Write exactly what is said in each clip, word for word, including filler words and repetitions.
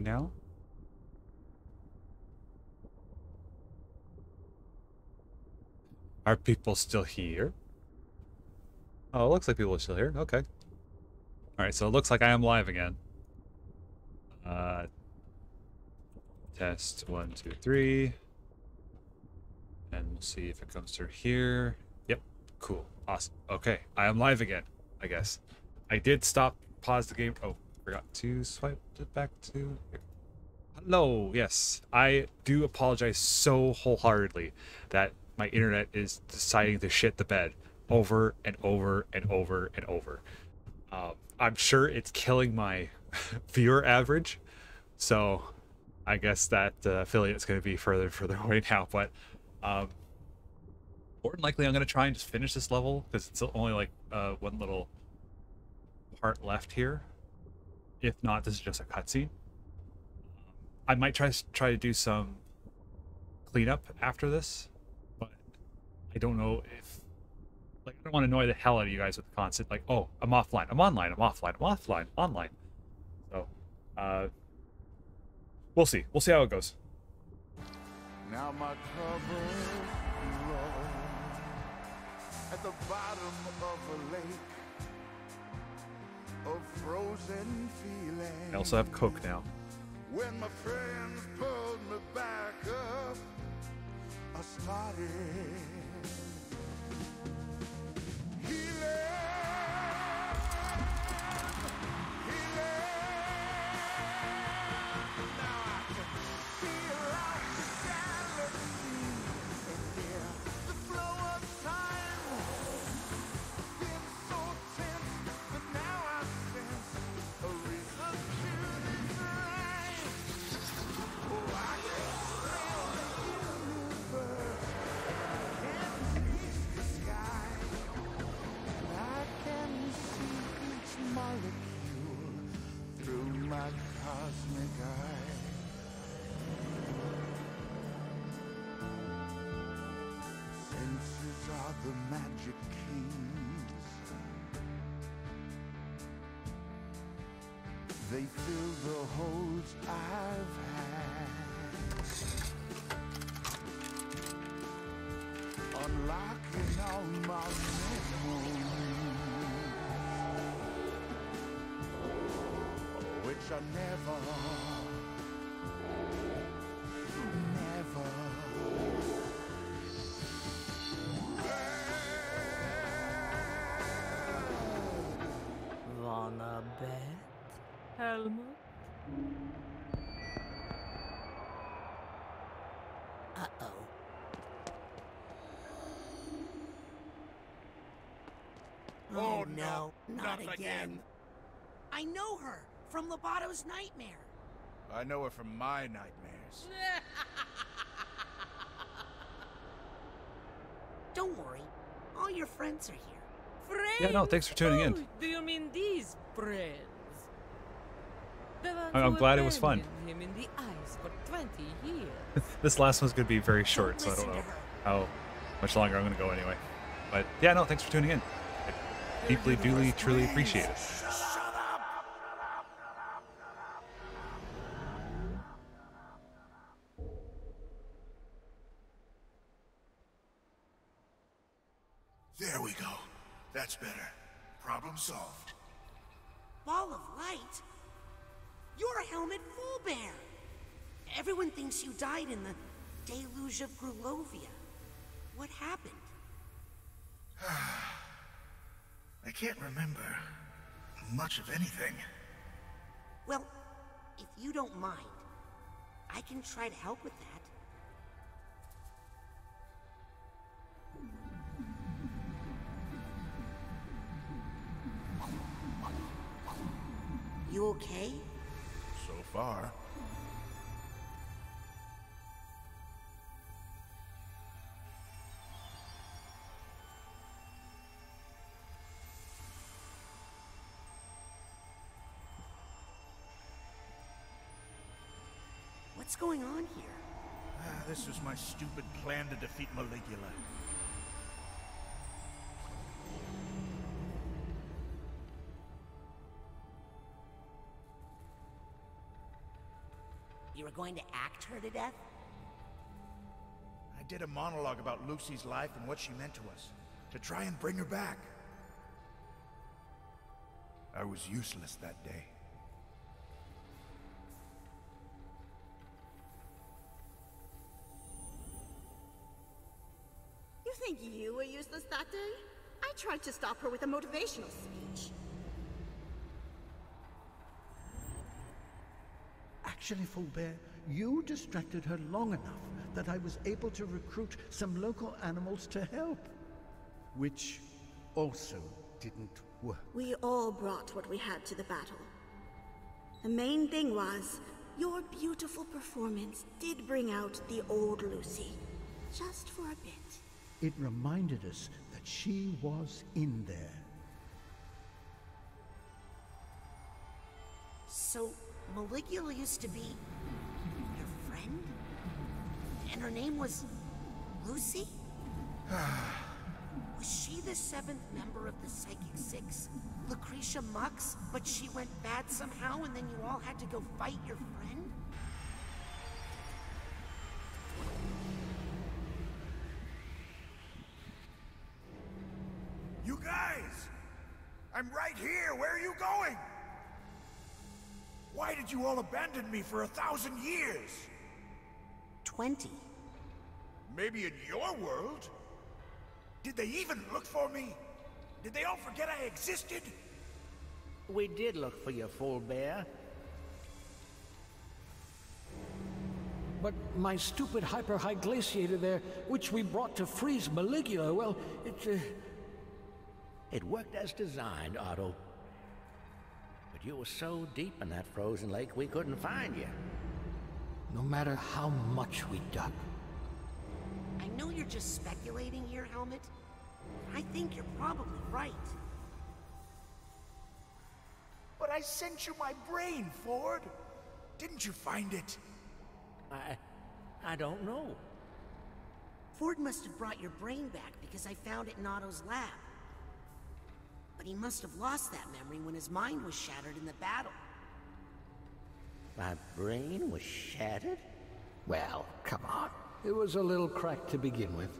green now. Are people still here? Oh, it looks like people are still here. Okay. Alright, so it looks like I am live again. Uh, test one, two, three. And we'll see if it comes through here. Yep. Cool. Awesome. Okay. I am live again, I guess. I did stop, pause the game. Oh, forgot to swipe it back to here. Hello. Yes. I do apologize so wholeheartedly that my internet is deciding to shit the bed over and over and over and over. Um, I'm sure it's killing my viewer average. So I guess that uh, affiliate's going to be further and further away now. But um, more than likely, I'm going to try and just finish this level because it's only like uh, one little part left here. If not, this is just a cutscene. I might try try to do some cleanup after this, but I don't know if, like, I don't want to annoy the hell out of you guys with the constant, like, oh, I'm offline, I'm online, I'm offline, I'm offline, online. So, uh, we'll see. We'll see how it goes. Now my troubles roll at the bottom of a lake of frozen feeling. I also have Coke now. When my friends pulled me back up, I started healing, healing. Now I can feel like the galaxy and hear the flow of time. Been so tense, but now I sense a reason to this life. Oh, I can smell the universe, can't reach the sky, and I can see each molecule through my cosmic eye. Senses are the magic keys. They fill the holes I've had, unlocking all my memories, which I never, never Wanna bet, Helmut? Uh-oh. Oh, no, not again. I know her from Lobato's nightmare. I know her from my nightmares. Don't worry, all your friends are here. Friends? Yeah, no, thanks for tuning in. Oh, do you mean these friends? The ones I'm- I'm who glad it was fun. abandoned him in the ice for twenty years. This last one's going to be very short, so I don't listen know to her. how much longer I'm going to go anyway. But yeah, no, thanks for tuning in. I deeply, duly, truly appreciate it. There we go. That's better. Problem solved. Ball of light? You're Helmut Fullbear. Everyone thinks you died in the deluge of Grulovia. What happened? I can't remember much of anything. Well, if you don't mind, I can try to help with that. You okay? So far. What's going on here? Ah, this was my stupid plan to defeat Maligula. You were going to act her to death? I did a monologue about Lucy's life and what she meant to us, to try and bring her back. I was useless that day. You think you were useless that day? I tried to stop her with a motivational speech. Actually, Fulbert, you distracted her long enough that I was able to recruit some local animals to help. Which also didn't work. We all brought what we had to the battle. The main thing was, your beautiful performance did bring out the old Lucy. Just for a bit. It reminded us that she was in there. So, Maligula used to be your friend? And her name was Lucy? Was she the seventh member of the Psychic Six, Lucretia Mux, but she went bad somehow and then you all had to go fight your friend? You guys! I'm right here! Where are you going? Why did you all abandon me for a thousand years? Twenty. Maybe in your world? Did they even look for me? Did they all forget I existed? We did look for you, Fulbert. But my stupid hyper-high glaciator there, which we brought to freeze Maligula, well, it... Uh... It worked as designed, Otto. But you were so deep in that frozen lake we couldn't find you. No matter how much we dug. I know you're just speculating here, Helmet. But I think you're probably right. But I sent you my brain, Ford. Didn't you find it? I... I don't know. Ford must have brought your brain back because I found it in Otto's lab. But he must have lost that memory when his mind was shattered in the battle. My brain was shattered? Well, come on. It was a little cracked to begin with.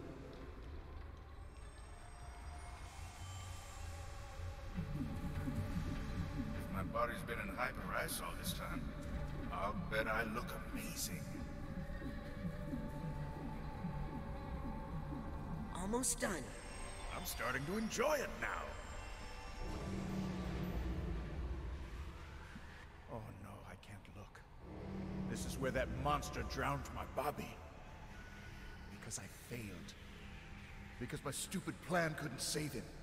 If my body's been in hyper-ice all this time, I'll bet I look amazing. Almost done. I'm starting to enjoy it now. Oh no, I can't look. This is where that monster drowned my Bobby. Because I failed. Because my stupid plan couldn't save him.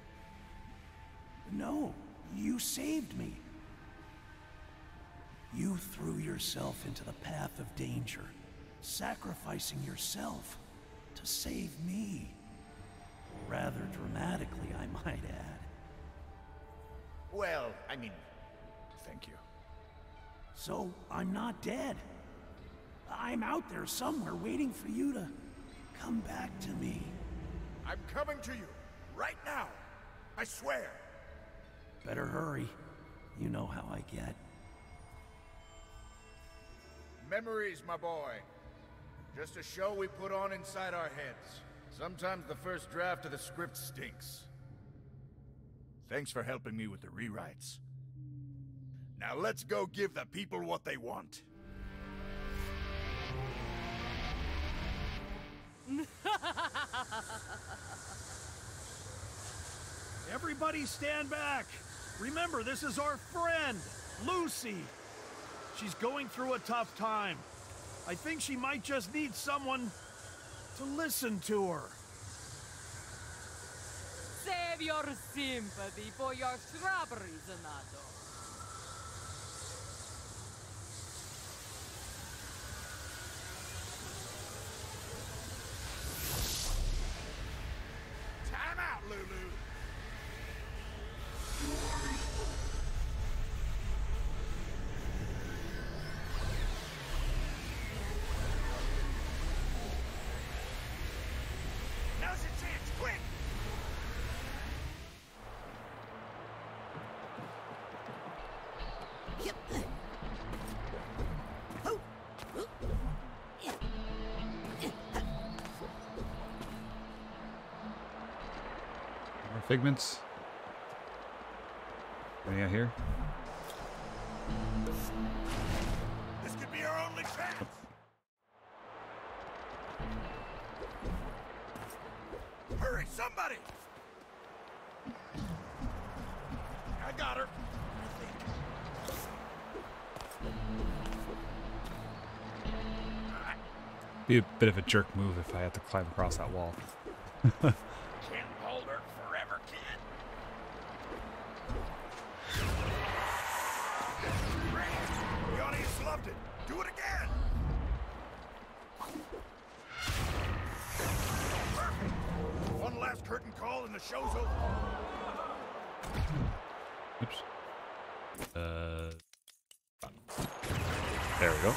No, you saved me. You threw yourself into the path of danger, sacrificing yourself to save me. Rather dramatically, I might add. Well, I mean, thank you. So, I'm not dead. I'm out there somewhere waiting for you to come back to me. I'm coming to you, right now. I swear. Better hurry. You know how I get. Memories, my boy. Just a show we put on inside our heads. Sometimes the first draft of the script stinks. Thanks for helping me with the rewrites. Now let's go give the people what they want. Everybody stand back. Remember, this is our friend, Lucy. She's going through a tough time. I think she might just need someone to listen to her. Save your sympathy for your strawberries, Anato. Time out, Lulu. Now's your chance, quick! Figments. Anything out here? This could be our only chance. Hurry, somebody! I got her. Be a bit of a jerk move if I had to climb across that wall. Can't hold her forever, kid. The audience loved it. Do it again. Perfect. One last curtain call and the show's over. Oops. Uh. There we go.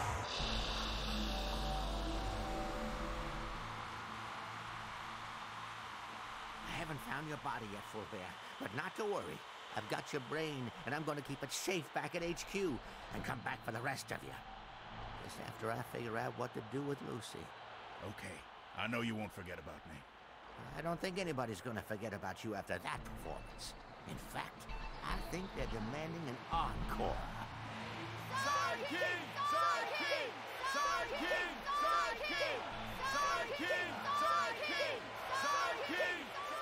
I haven't found your body yet, Fulbear, but not to worry. I've got your brain, and I'm going to keep it safe back at H Q and come back for the rest of you. Just after I figure out what to do with Lucy. Okay, I know you won't forget about me. I don't think anybody's going to forget about you after that performance. In fact, I think they're demanding an encore. Side King! Side King! Side King! Side King! Side King! Side King! Side King!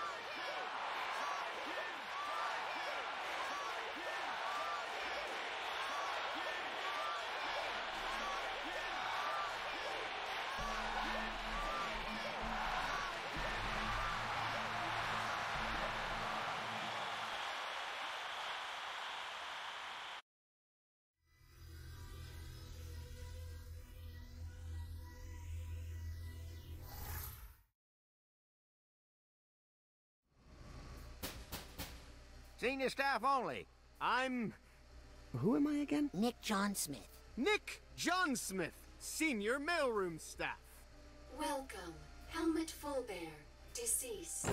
Senior staff only. I'm... Who am I again? Nick John Smith. Nick John Smith, senior mailroom staff. Welcome, Helmut Fulbear, deceased.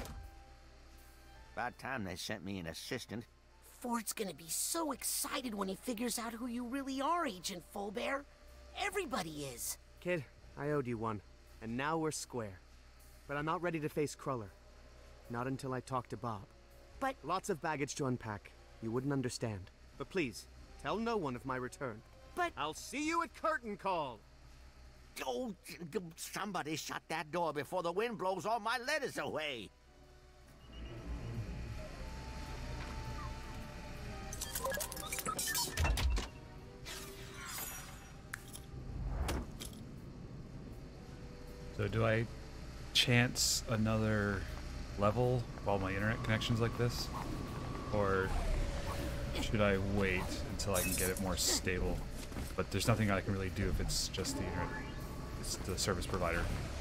About time they sent me an assistant. Ford's gonna be so excited when he figures out who you really are, Agent Fulbear. Everybody is. Kid, I owed you one, and now we're square. But I'm not ready to face Cruller. Not until I talk to Bob. But... Lots of baggage to unpack. You wouldn't understand. But please, tell no one of my return. But... I'll see you at curtain call! Oh, somebody shut that door before the wind blows all my letters away. So do I chance another level while my internet connection's like this? Or should I wait until I can get it more stable? But there's nothing I can really do if it's just the internet. It's the service provider.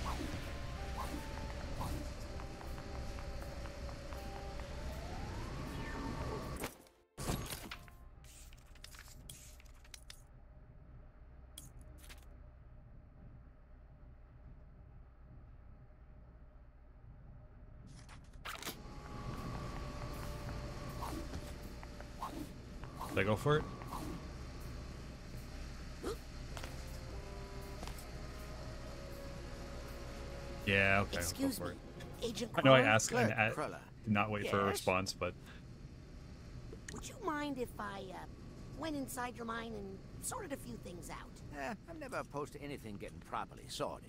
Did I go for it? Yeah, okay. Excuse I'll go me, for it. Agent I know I Cruller? asked and I Cruller. did not wait for a Yes? response, but Would you mind if I, uh, went inside your mind and sorted a few things out? Eh, I'm never opposed to anything getting properly sorted.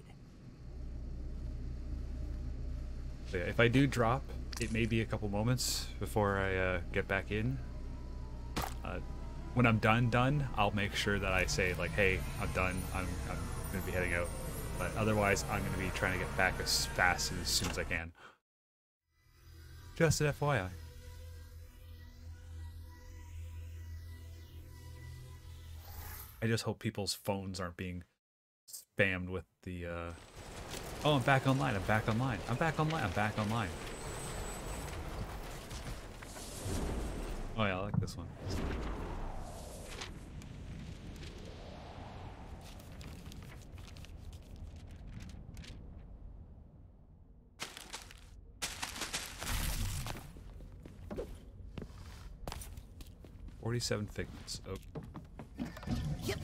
yeah, if I do drop, it may be a couple moments before I uh, get back in. Uh, when I'm done, done, I'll make sure that I say like, "Hey, I'm done. I'm I'm gonna be heading out." But otherwise, I'm gonna be trying to get back as fast and as soon as I can. Just an F Y I. I just hope people's phones aren't being spammed with the, uh... oh, I'm back online, I'm back online, I'm back online, I'm back online. Oh yeah, I like this one. Forty-seven figments. Oh. Yep.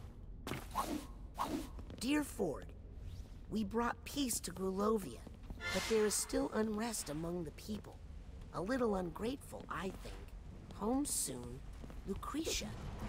Dear Ford, we brought peace to Grulovia. but there is still unrest among the people. A little ungrateful, I think. Home soon, Lucretia.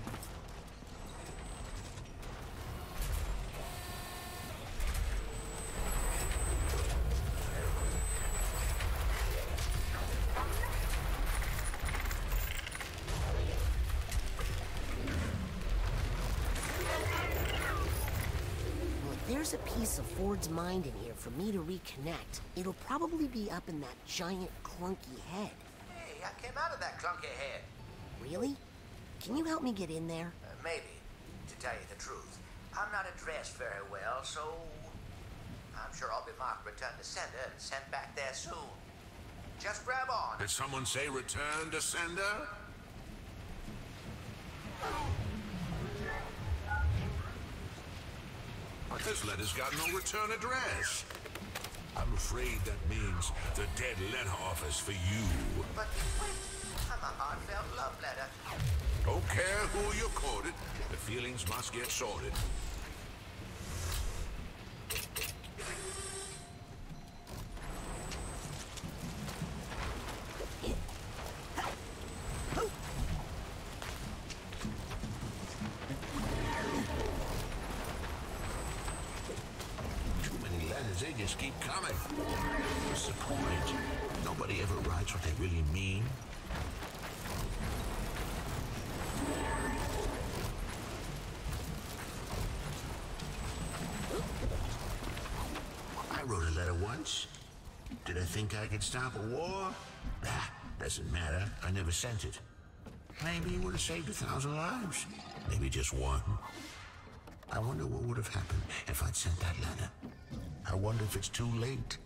There's a piece of Ford's mind in here for me to reconnect. It'll probably be up in that giant clunky head. Hey, I came out of that clunky head. Really? Can you help me get in there? Uh, maybe. To tell you the truth, I'm not dressed very well, so I'm sure I'll be marked return to sender and sent back there soon. Just grab on. Did someone say return to sender? This letter's got no return address. I'm afraid that means the dead letter office for you. But wait, I'm a heartfelt love letter. Don't care who you quoted, the feelings must get sorted. They just keep coming. What's the point? Nobody ever writes what they really mean. I wrote a letter once. Did I think I could stop a war? Ah, doesn't matter. I never sent it. Maybe it would have saved a thousand lives. Maybe just one. I wonder what would have happened if I'd sent that letter. I wonder if it's too late.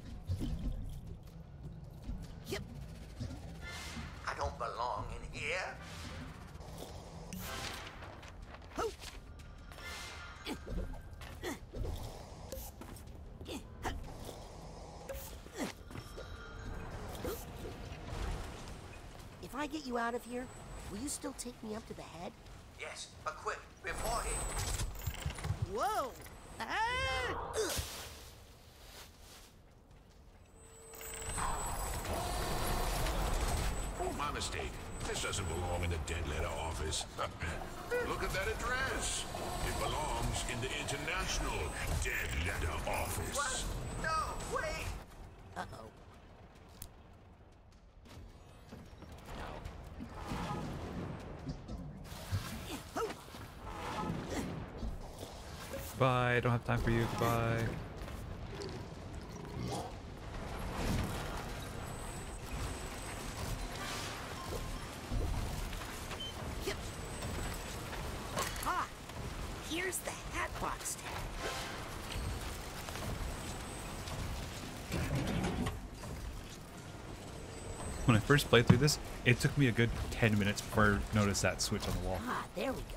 Yep. I don't belong in here. If I get you out of here, will you still take me up to the head? Yes, but quick, before he... Whoa! Ah! Ugh. Oh, my mistake. This doesn't belong in the dead letter office. Look at that address. It belongs in the International Dead Letter Office. What? No, wait! Uh-oh. Bye, I don't have time for you. Goodbye. Aha! Here's the Hatbox tag. When I first played through this, it took me a good ten minutes before I noticed that switch on the wall. Ah, there we go.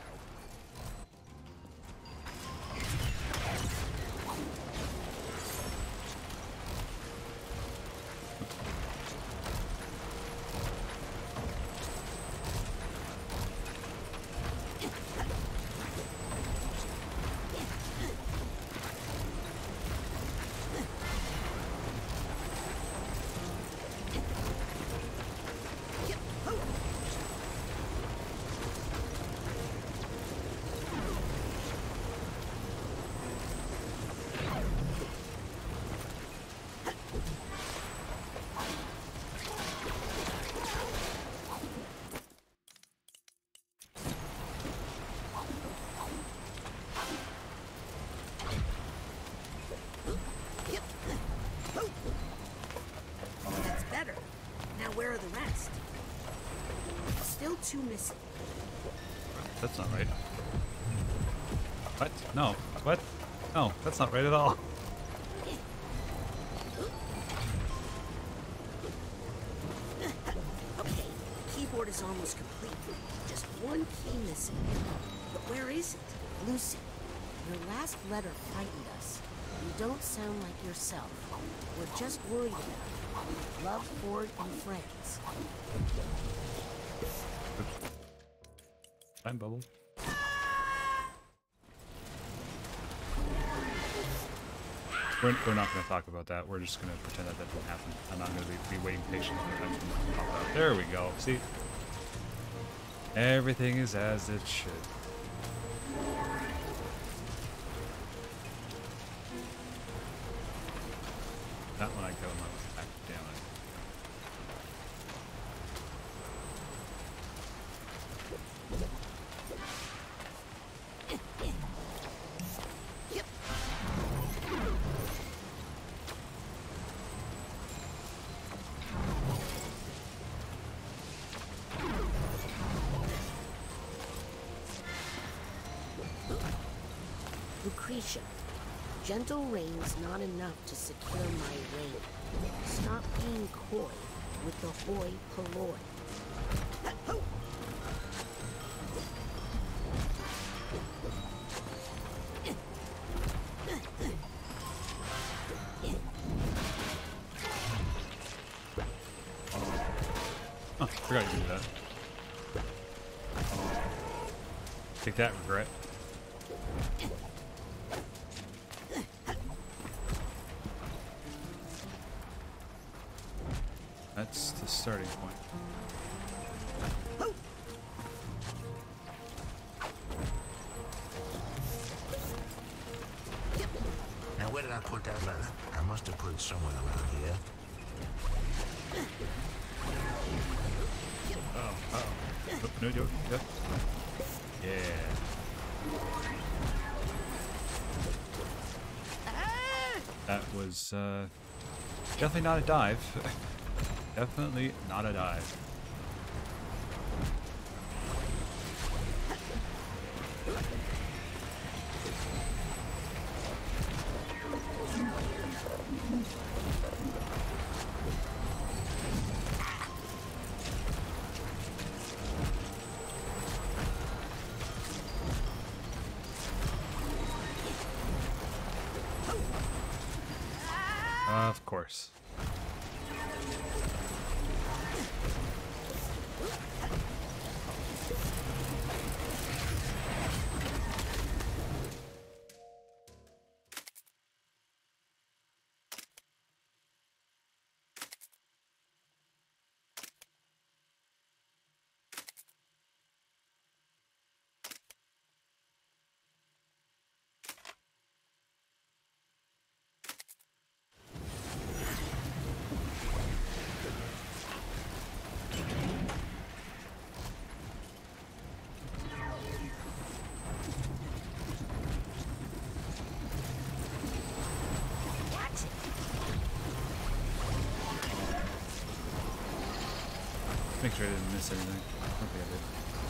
Two missing. That's not right. What? No. What? No, that's not right at all. Okay, the keyboard is almost complete. Just one key missing. But where is it? Lucy, your last letter frightened us. You don't sound like yourself. We're just worried about you. Love, Ford, and friends. Time bubble. We're, we're not going to talk about that. We're just going to pretend that that didn't happen. I'm not going to be, be waiting patiently for that to pop out. There we go. See? Everything is as it should. Not when I go my back down it. Lucretia, gentle rain's not enough to secure my reign. Stop being coy with the hoi polloi. Oh, I forgot to do that. Take that, regret. That's the starting point. Now, where did I put that letter? I must have put it somewhere around here. Oh, uh-oh. Oh, no, no, no. Yeah. That was, uh, definitely not a dive. Definitely not a dive. Of course. Make sure I didn't miss anything. I don't think I did.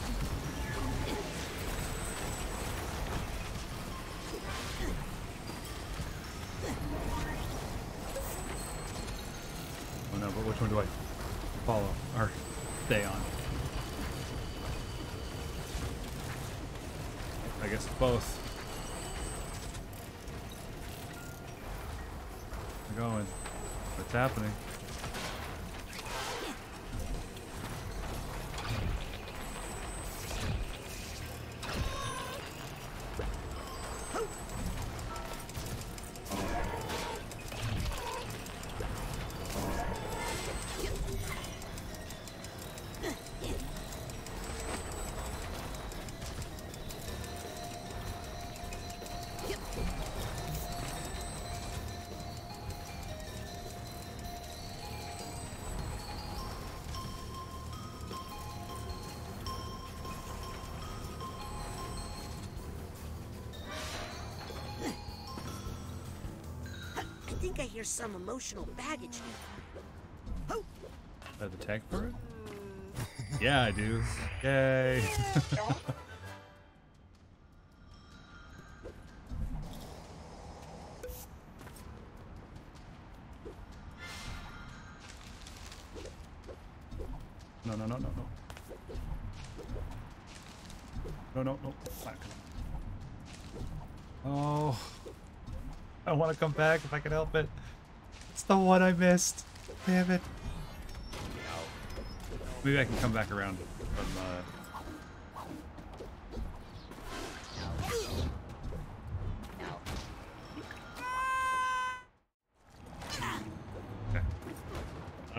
Oh no, but which one do I follow or stay on? I guess both. We're going. What's happening? I think I hear some emotional baggage nearby. Have the tag for it? Yeah, I do. Yay! No, no, no, no, no. No, no, no. Back. Oh. I want to come back if I can help it. It's the one I missed. Damn it. Maybe I can come back around from, uh...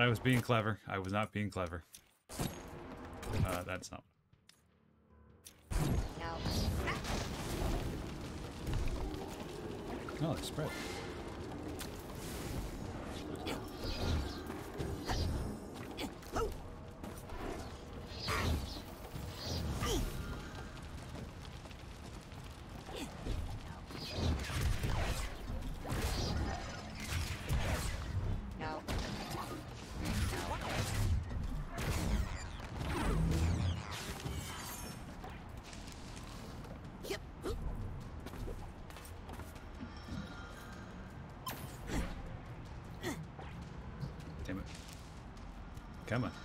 I was being clever. I was not being clever. Uh, that's not. Oh, they spread. Damn it. Come on.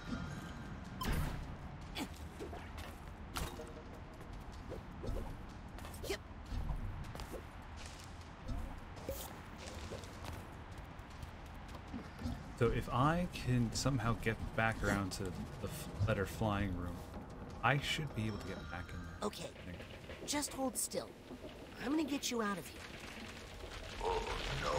So if I can somehow get back around to the f letter flying room, I should be able to get back in there. Okay, just hold still. I'm gonna get you out of here. Oh, no.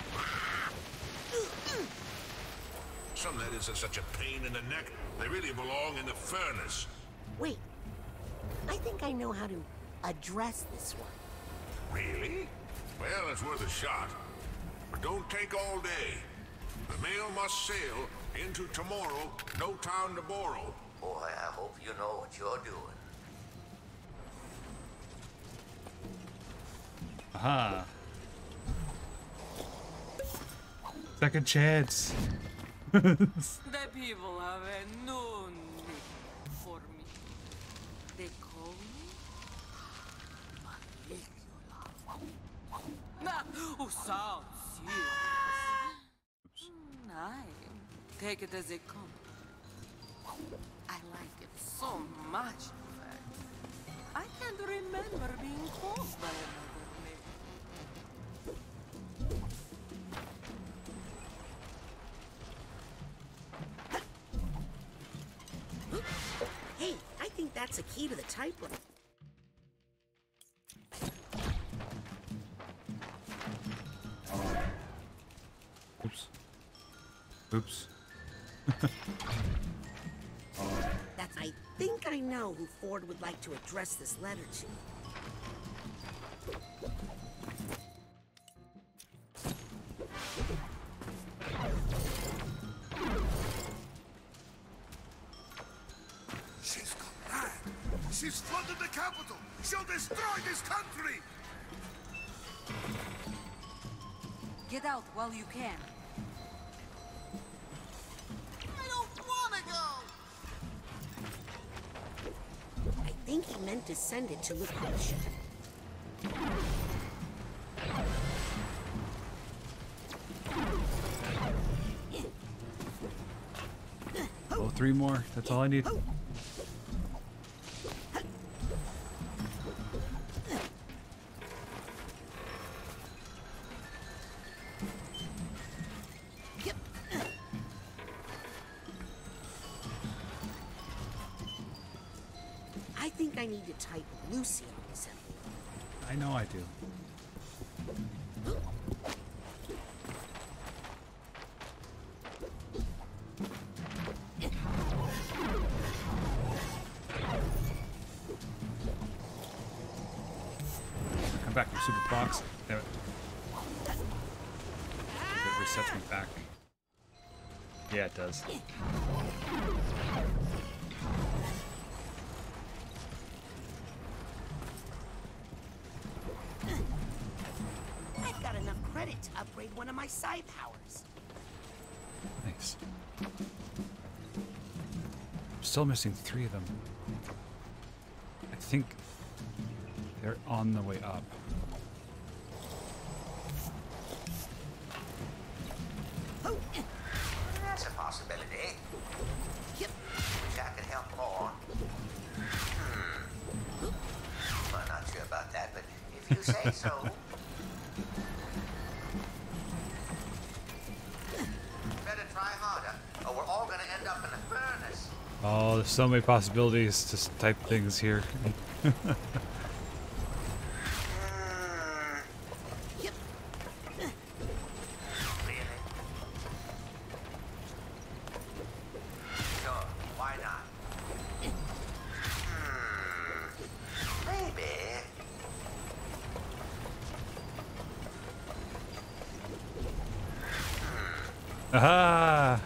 Some letters are such a pain in the neck, they really belong in the furnace. Wait, I think I know how to address this one. Really? Well, it's worth a shot. But don't take all day. The mail must sail into tomorrow, no town to borrow. Boy, I hope you know what you're doing. Aha. Second chance. The people have a new name for me. They call me Malicula. Who sounds serious. I take it as it comes. I like it so much, in fact. I can't remember being called by another name. Hey, I think that's a key to the typewriter. Oops. Oops. That's. I think I know who Ford would like to address this letter to. She's gone mad. She's flooded the capital. She'll destroy this country. Get out while you can. I don't want to go. I think he meant to send it to Lucretia. Oh, three more. That's all I need. I think I need to type Lucy on this envelope. I know I do. Come back, you super box. Damn it. It resets me back. Yeah, it does. I've got enough credit to upgrade one of my psi powers. Nice. I'm still missing three of them. I think they're on the way up. That's a possibility. Yep. Wish I could help more. Hmm. Well, not sure about that, but if you say so. Better try harder, or we're all gonna end up in a furnace. Oh, there's so many possibilities to s- type things here. Aha!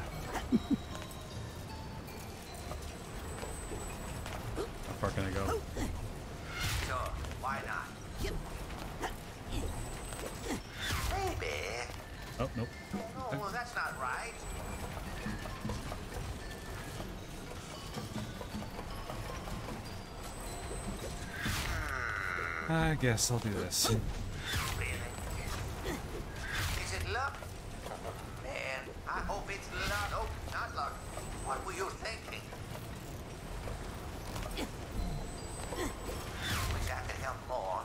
How far can I go? Sure, why not? Maybe. Oh, nope. Oh, well, that's not right. I guess I'll do this. Is it luck? Man, I hope it's luck. Oh, not luck. What were you thinking? Wish I could help more.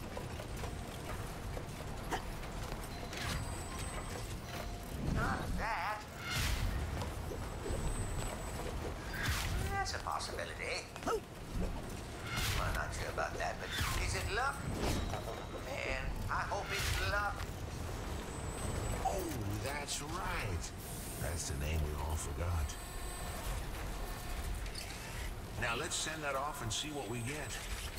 Not that. That's a possibility. I'm not sure about that, but is it luck? Man, I hope it's luck. Oh, that's right. That's the name we all forgot. Now let's send that off and see what we get.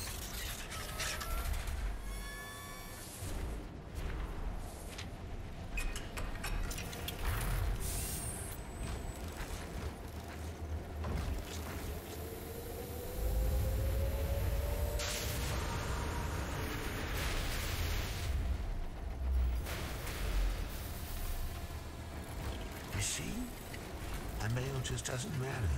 You see? A mail just doesn't matter.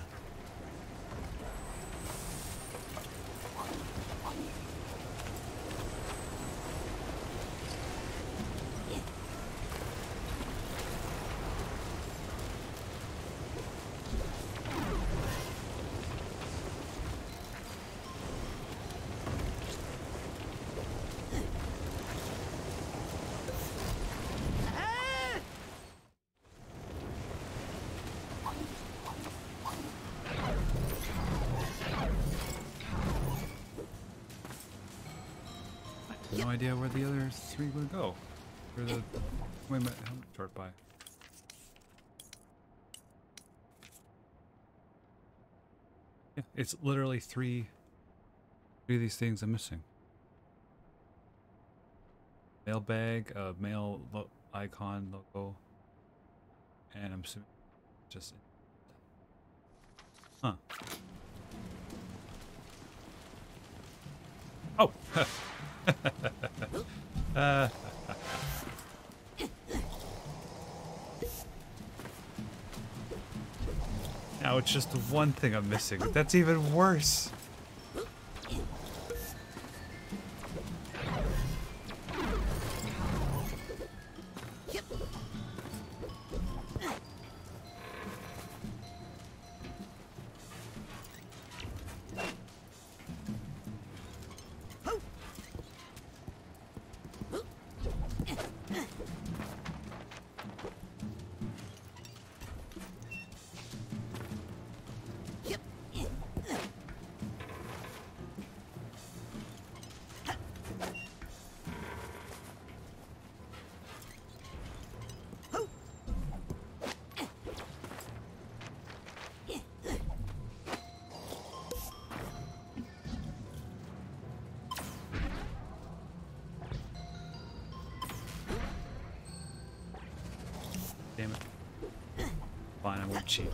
No idea where the other three would go. Where the wait a minute, how short by? Yeah, it's literally three. Three of these things I'm missing. Mail bag, uh, mail lo icon logo, and I'm assuming just. Huh. Oh. uh. Now it's just the one thing I'm missing. That's even worse. Damn it. Fine, I won't cheat.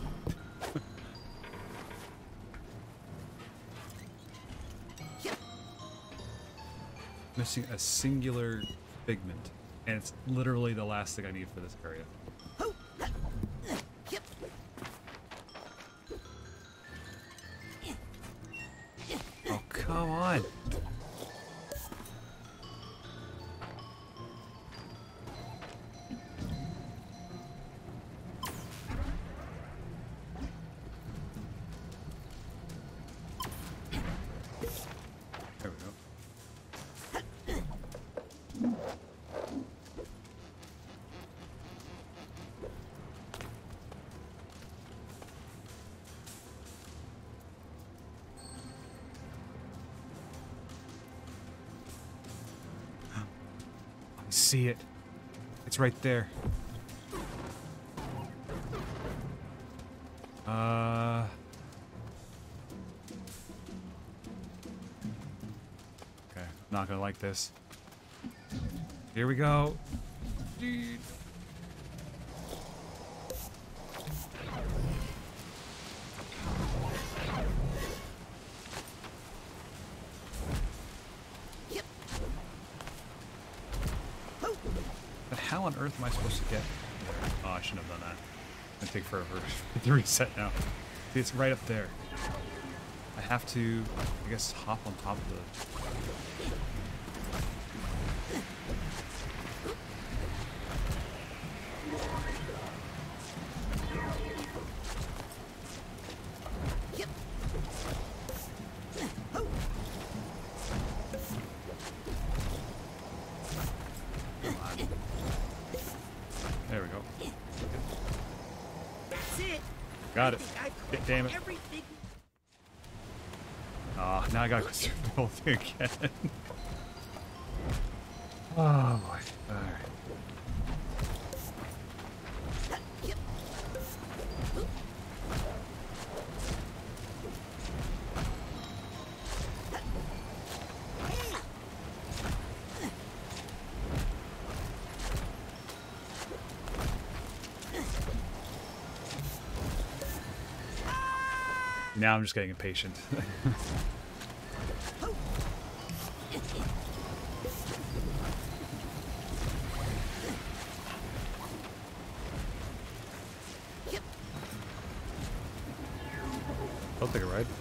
Missing a singular pigment, and it's literally the last thing I need for this area. Oh, come on. There we go. I see it. It's right there. Uh... Okay, not gonna like this. Here we go. Dude. how on earth am I supposed to get there? Oh, I shouldn't have done that. It's gonna take forever to reset now. See, it's right up there. I have to, I guess, hop on top of the... There we go. That's it. Got I it. think I've D- damn it. everything. Ah, now I gotta go through the whole thing again. Oh boy. Alright. Now I'm just getting impatient. I'll take a ride.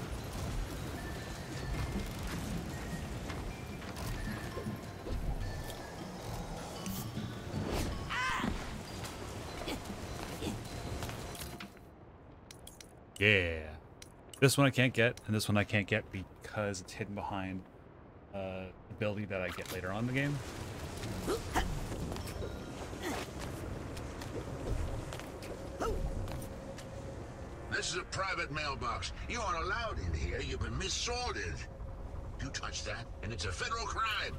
Yeah. This one I can't get, and this one I can't get because it's hidden behind uh, ability that I get later on in the game. This is a private mailbox. You aren't allowed in here. You've been missorted. You touch that, and it's a federal crime.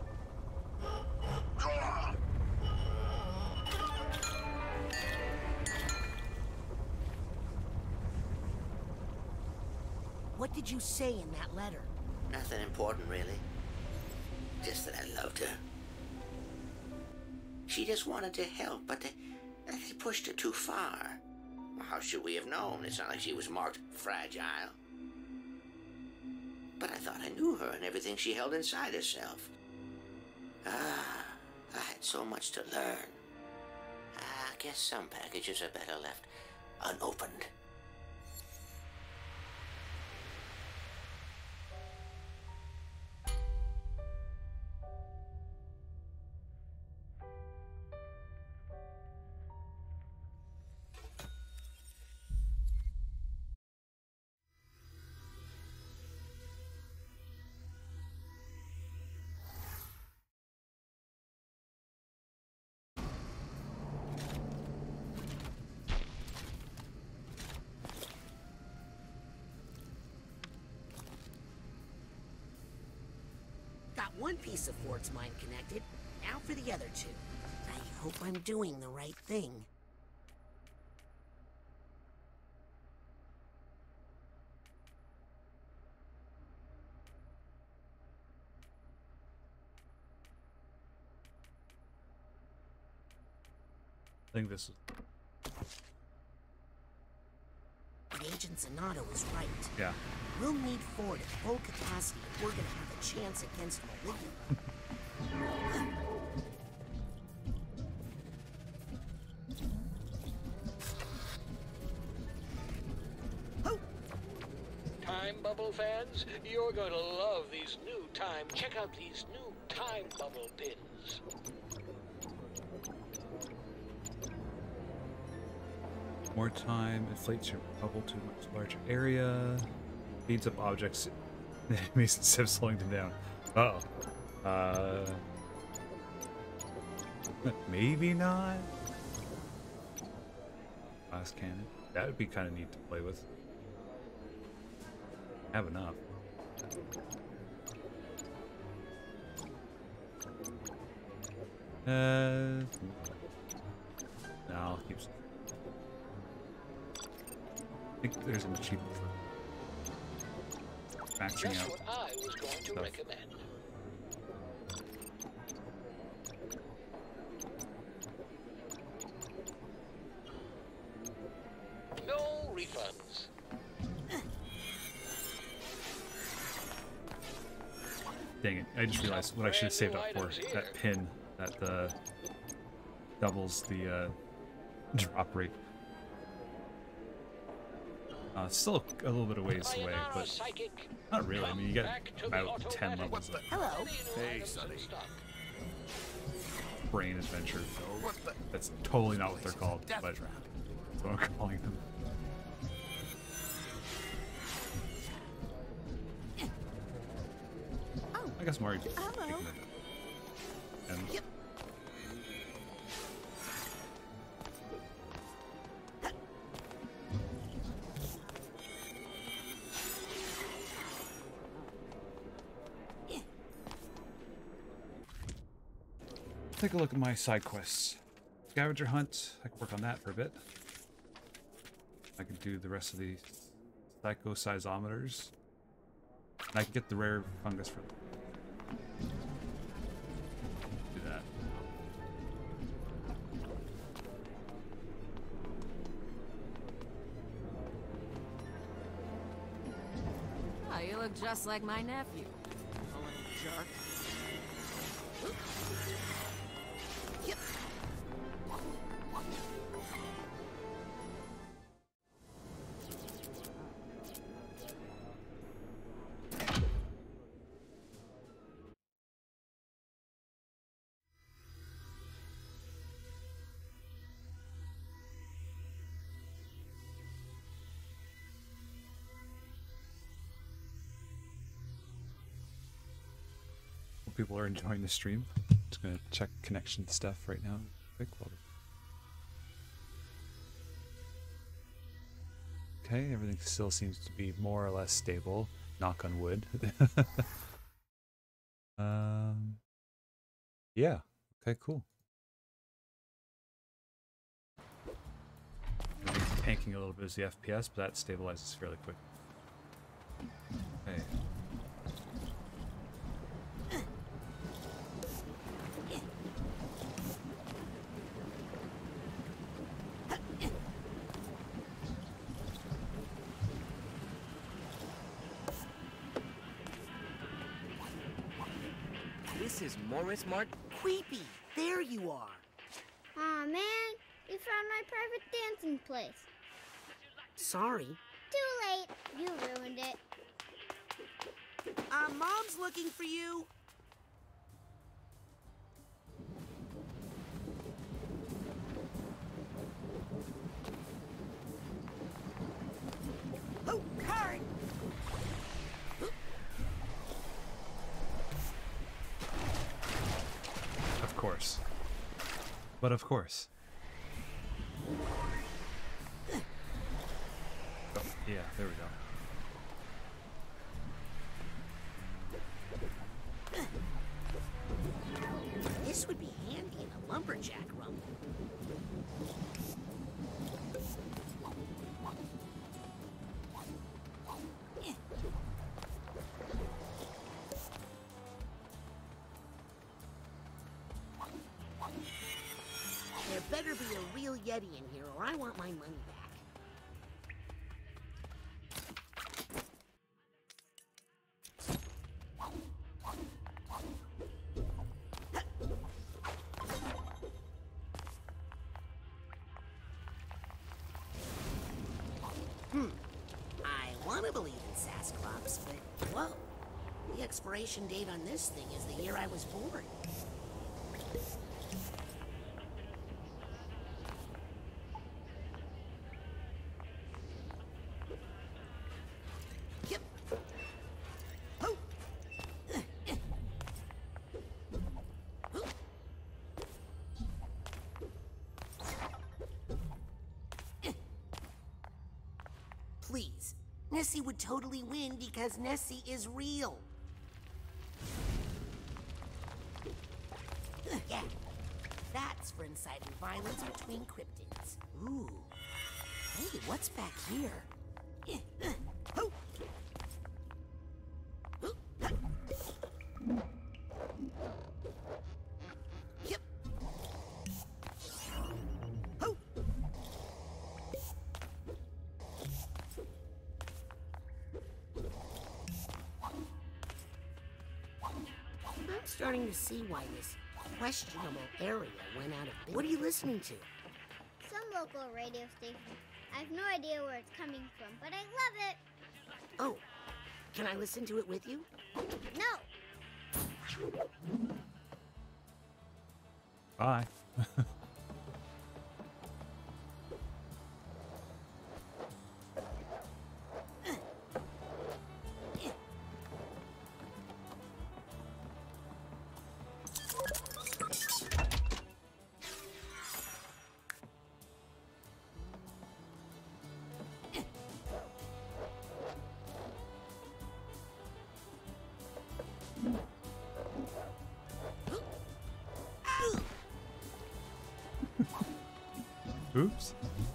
Go on. What did you say in that letter? Nothing important, really. Just that I loved her. She just wanted to help, but they, they pushed her too far. How should we have known? It's not like she was marked fragile. But I thought I knew her and everything she held inside herself. Ah, I had so much to learn. I guess some packages are better left unopened. One piece of Ford's mind connected. Now for the other two. I hope I'm doing the right thing. I think this is... Agent Zanotto is right. Yeah. We'll need Ford at full capacity if we're gonna have a chance against Malignant. Time Bubble fans, you're going to love these new time. Check out these new Time Bubble pins. More time, inflates your bubble to a much larger area, speeds up objects, enemies instead of slowing them down. Uh-oh. Uh... Maybe not? Glass cannon. That would be kind of neat to play with. Have enough. Uh... No, keeps... I think there's an achievement for maxing Just out what I was going to stuff. recommend. No refunds. Dang it, I just realized what I should have saved up for. That pin, that the doubles the uh, drop rate. Uh, it's still a little bit of ways away, but not really. I mean, you get about ten levels of Hello. Hey, Sonny. brain adventure. That's totally not what they're called, but that's what I'm calling them. I guess Mario. Hello. And Yep. Take a look at my side quests. Scavenger hunt. I can work on that for a bit. I can do the rest of the psycho seismometers. And I can get the rare fungus for them. Do that. Oh, you look just like my nephew. A little jerk. Yep. Hope people are enjoying the stream. Just gonna check connection stuff right now. Quick. Okay, everything still seems to be more or less stable. Knock on wood. um. Yeah. Okay. Cool. Everything's tanking a little bit as the F P S, but that stabilizes fairly quick. Okay. This is Morris Mart. Creepy. There you are. Aw, man. You found my private dancing place. Sorry. Too late. You ruined it. Uh, Mom's looking for you. Oh, card! Of course. But of course. Oh, yeah, there we go. This would be handy in a lumberjack rumble. There better be a real Yeti in here, or I want my money back. Hmm. I want to believe in Sasquatch, but whoa. The expiration date on this thing is the year I was born. Yep. Oh. Please. Nessie would totally win because Nessie is real. Yeah. That's for inciting violence between cryptids. Ooh. Hey, what's back here? Oh. Yep. Oh. I'm starting to see why this questionable area went out of business. What are you listening to? Some local radio station. I have no idea where it's coming from, but I love it. Oh, can I listen to it with you? No. Bye. Oops.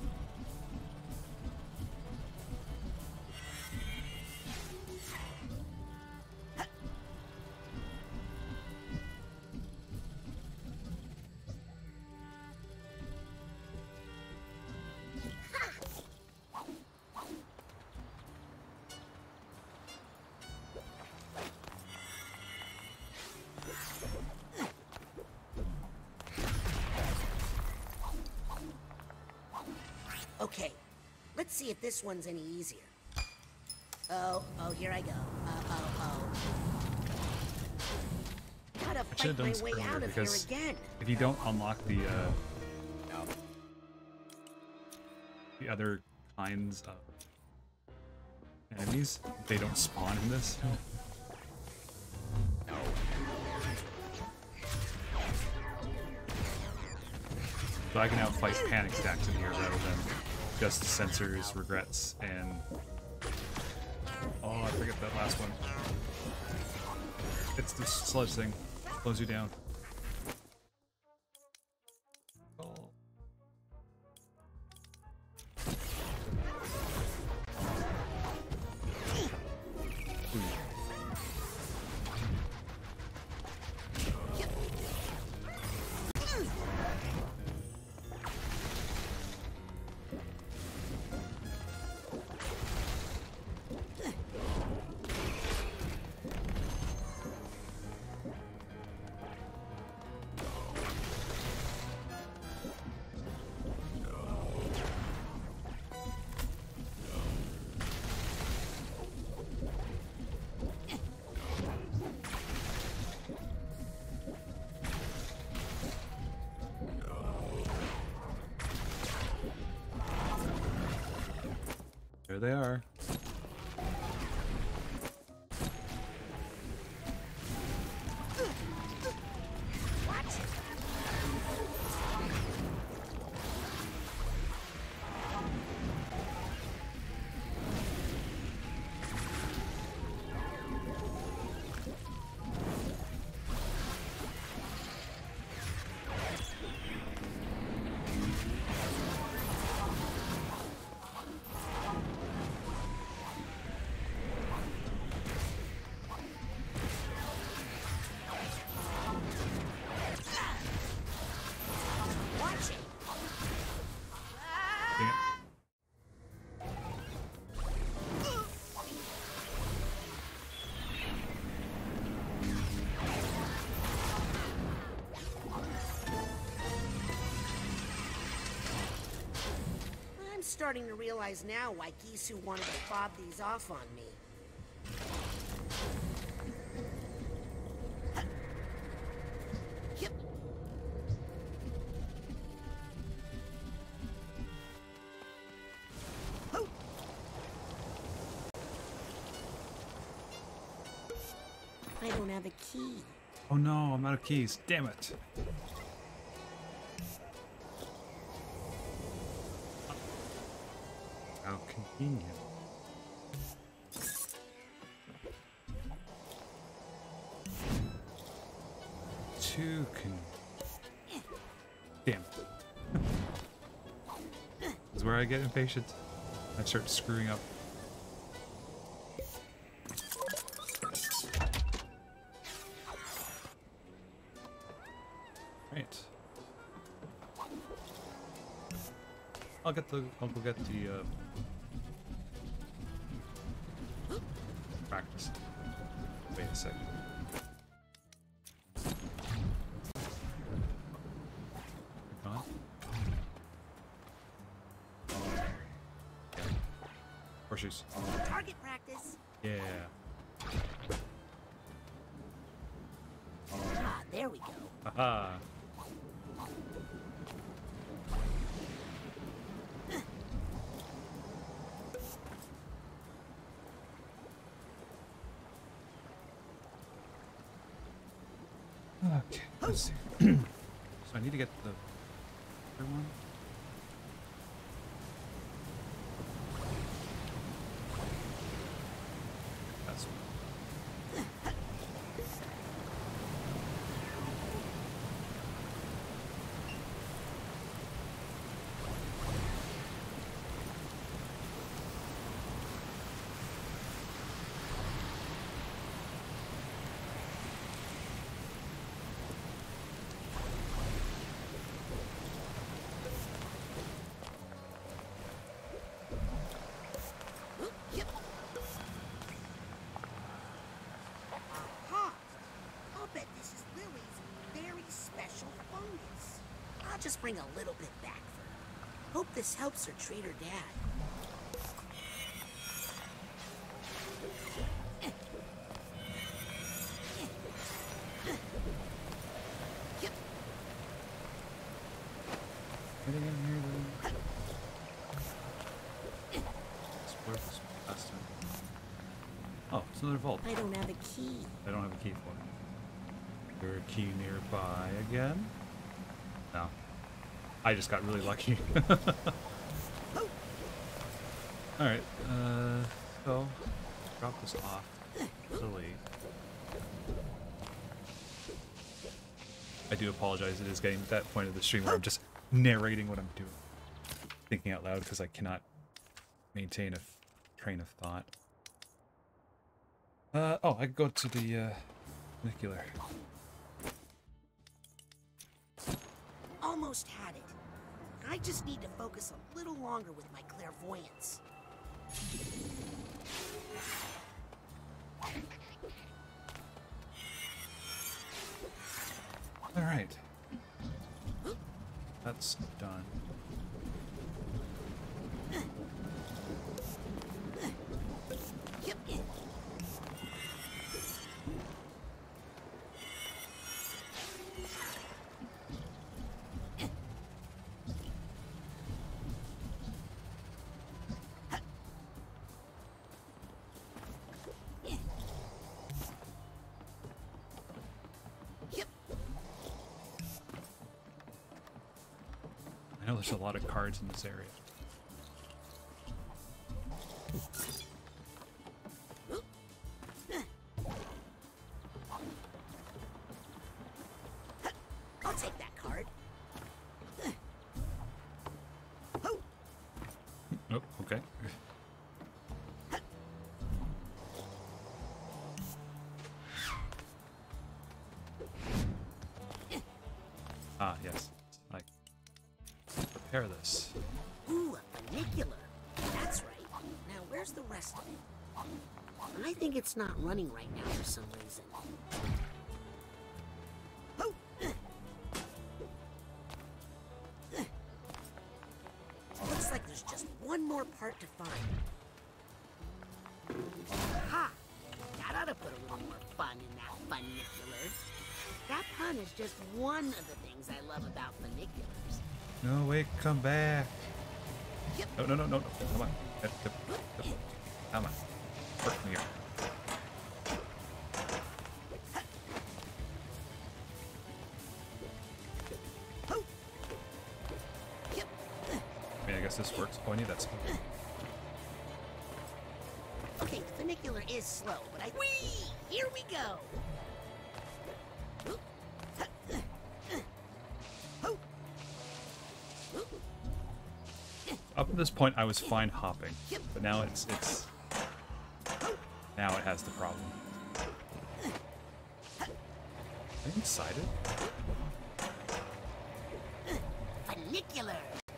Okay, let's see if this one's any easier. Oh, oh, here I go. Uh, oh, oh. Gotta I should fight have done my way this out earlier of here because again. if you don't unlock the uh, the other kinds of enemies, they don't spawn in this. So I can outfight panic stacks in here rather than just sensors, regrets, and oh, I forget that last one. It's the sludge thing, slows you down. There they are. I'm starting to realize now why Gisu wanted to fob these off on me. Yep. Oh. I don't have a key. Oh no, I'm out of keys. Damn it. How convenient. Too con... Damn. This is where I get impatient. I start screwing up. Right. I'll get the. I'll go get the. Uh, practice. Wait a second. Horseshoes. Target practice. Yeah. Ah, there we go. Haha. Okay, let's see. So I need to get the other one. That's Aha! I'll bet this is Lily's very special fungus. I'll just bring a little bit back for her. Hope this helps her treat her dad. Anything in here, Lily? Explore this custom. Oh, it's another vault. I don't have a key. I don't have a key for it. Is there a key nearby again? No. I just got really lucky. Alright, uh, so, drop this off. Lily. I do apologize, it is getting to that point of the stream where I'm just narrating what I'm doing. Thinking out loud because I cannot maintain a f train of thought. Uh, oh, I could go to the, uh, funicular. Almost had it. I just need to focus a little longer with my clairvoyance. Alright. That's done. I know there's a lot of cards in this area. I'll take that card. Oh, okay. Ah, yes. I prepare this. Ooh, a funicular. That's right. Now, where's the rest of it? I think it's not running right now for some reason. Looks like there's just one more part to find. Ha! That ought to put a little more fun in that funicular. That pun is just one of the things I love about funiculars. No, wait, come back. No, no, no, no, no. Come on. Yep, yep, yep. Come on. Work me here. I mean, I guess this works. Oh, I need that spell. Okay, the funicular is slow, but I... Whee! Here we go! Up to this point, I was fine hopping, but now it's it's now it has the problem. Am I inside it? Funicular!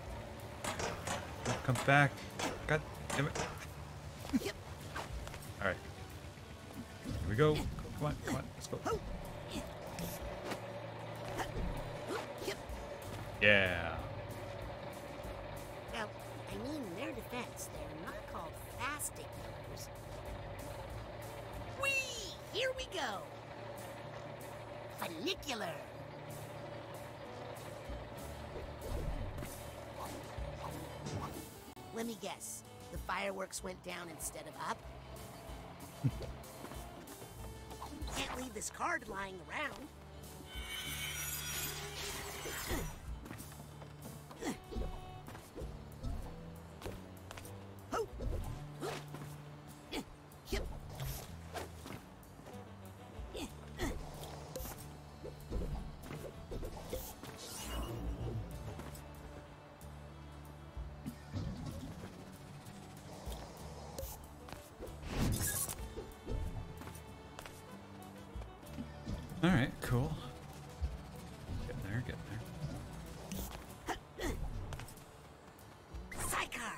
Come back! God damn it! All right, here we go. Come on, come on, let's go. Yeah. Now, I mean, in their defense, they're not called fast Here we go. Funicular. Let me guess. The fireworks went down instead of up? Can't leave this card lying around. All right, cool. Getting there, getting there. Psycard.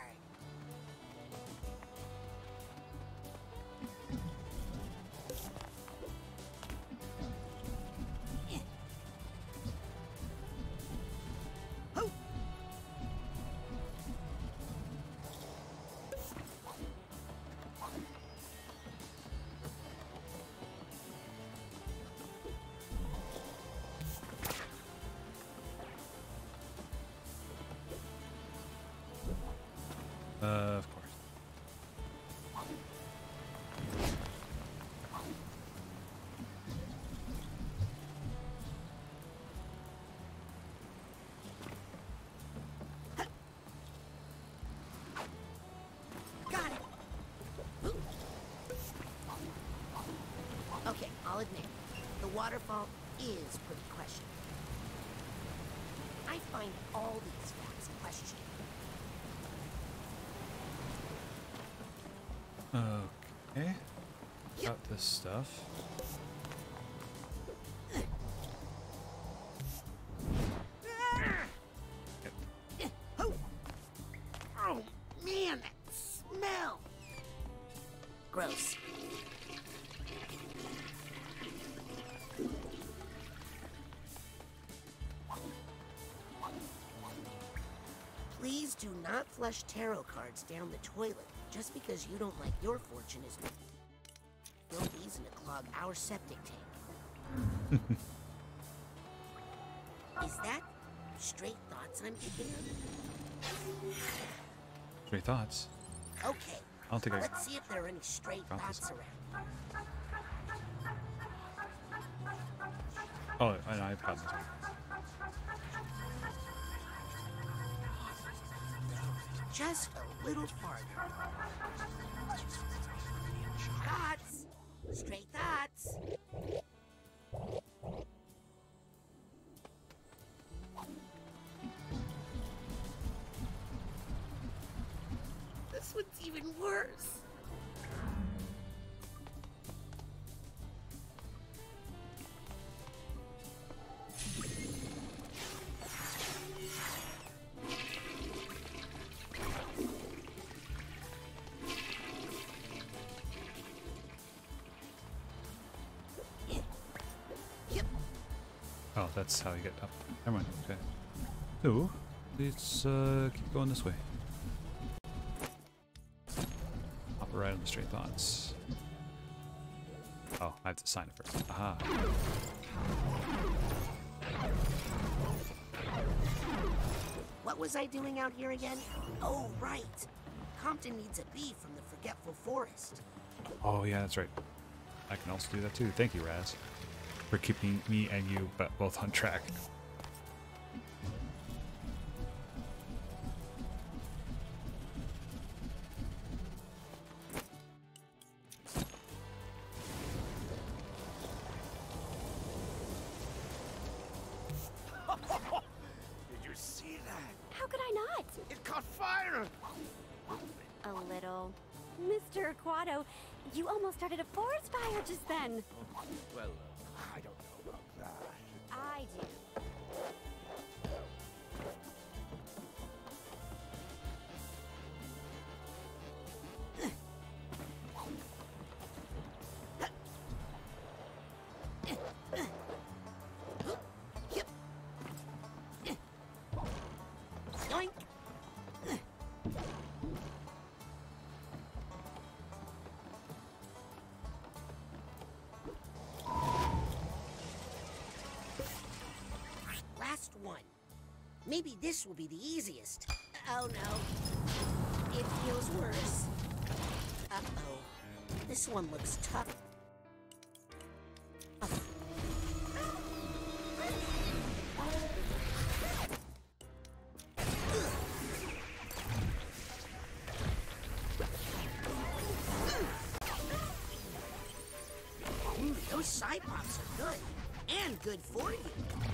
Uh, of course. Got it. Okay, I'll admit, the waterfall is pretty questionable. I find all these facts questionable. Okay. Got this stuff. Oh, man, that smell! Gross. Please do not flush tarot cards down the toilet just because you don't like your fortune is. No reason to clog our septic tank. Is that straight thoughts I'm picking up? Stray thoughts. Okay. I don't think I Let's see if there are any stray got thoughts this. around. Oh, I know, I've got this one. Just a little farther. Thoughts! Stray thoughts! This one's even worse. Oh, that's how you get up. Never mind. Okay. So, let's uh, keep going this way. Hop right on the straight thoughts. Oh, I have to sign it first. Aha. What was I doing out here again? Oh, right. Compton needs a bee from the Forgetful Forest. Oh, yeah, that's right. I can also do that too. Thank you, Raz, for keeping me and you but both on track. Did you see that? How could I not? It caught fire! A little. Mister Aquato, you almost started a forest fire just then. Well, uh, I don't know about that. I do. Yoink! last one. Maybe this will be the easiest. Oh no. It feels worse. Uh-oh. This one looks tough. Ooh, those side pops are good. And good for you.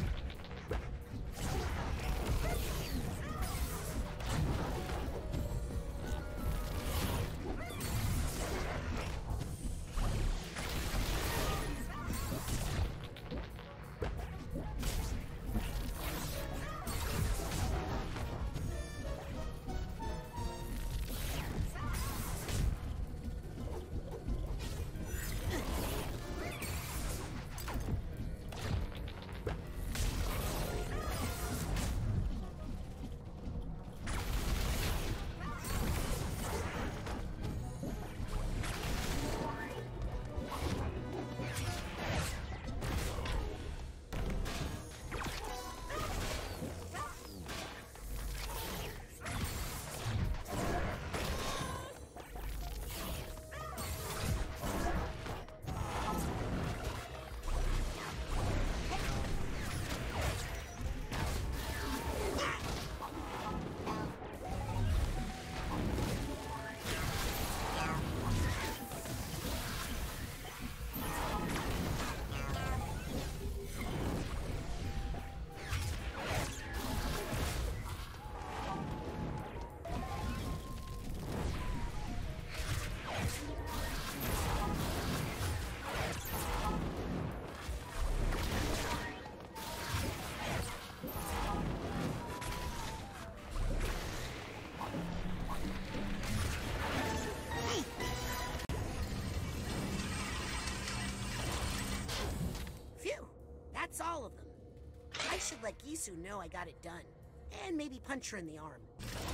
That's all of them. I should let Gisu know I got it done. And maybe punch her in the arm.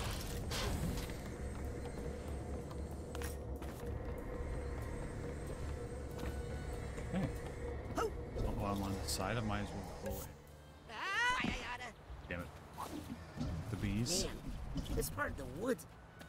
Hey. Oh, while I'm on the side, I might as well go away. Ah! Damn it. The bees. Man, this part of the woods...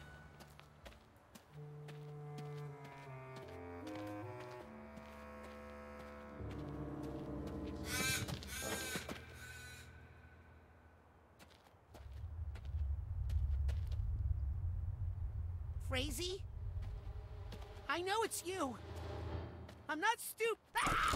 Crazy? I know it's you. I'm not stupid. Ah!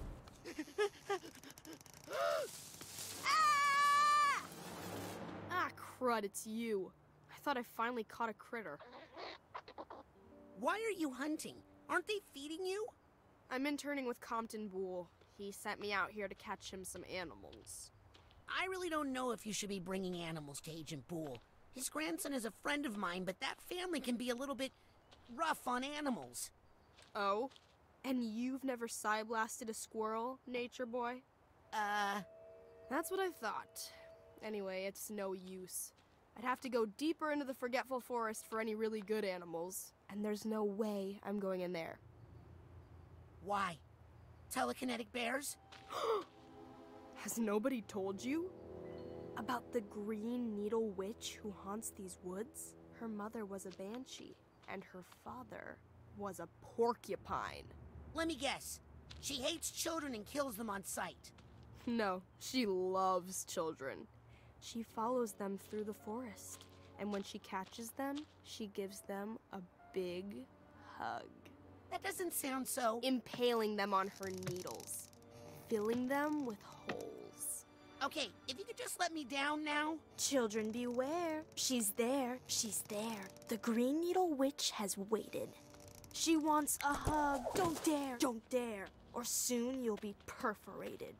Ah! Ah, crud, it's you. I thought I finally caught a critter. Why are you hunting? Aren't they feeding you? I'm interning with Compton Boole. He sent me out here to catch him some animals. I really don't know if you should be bringing animals to Agent Boole. His grandson is a friend of mine, but that family can be a little bit rough on animals. Oh? And you've never psi-blasted a squirrel, nature boy? Uh... That's what I thought. Anyway, it's no use. I'd have to go deeper into the Forgetful Forest for any really good animals, and there's no way I'm going in there. Why? Telekinetic bears? Has nobody told you? About the Green Needle Witch who haunts these woods? Her mother was a banshee, and her father was a porcupine. Let me guess. She hates children and kills them on sight. No, she loves children. She follows them through the forest, and when she catches them, she gives them a big hug. That doesn't sound so... Impaling them on her needles, filling them with holes. Okay, if you could just let me down now. Children beware. She's there. She's there. The Green Needle Witch has waited. She wants a hug. Don't dare. Don't dare. Or soon you'll be perforated.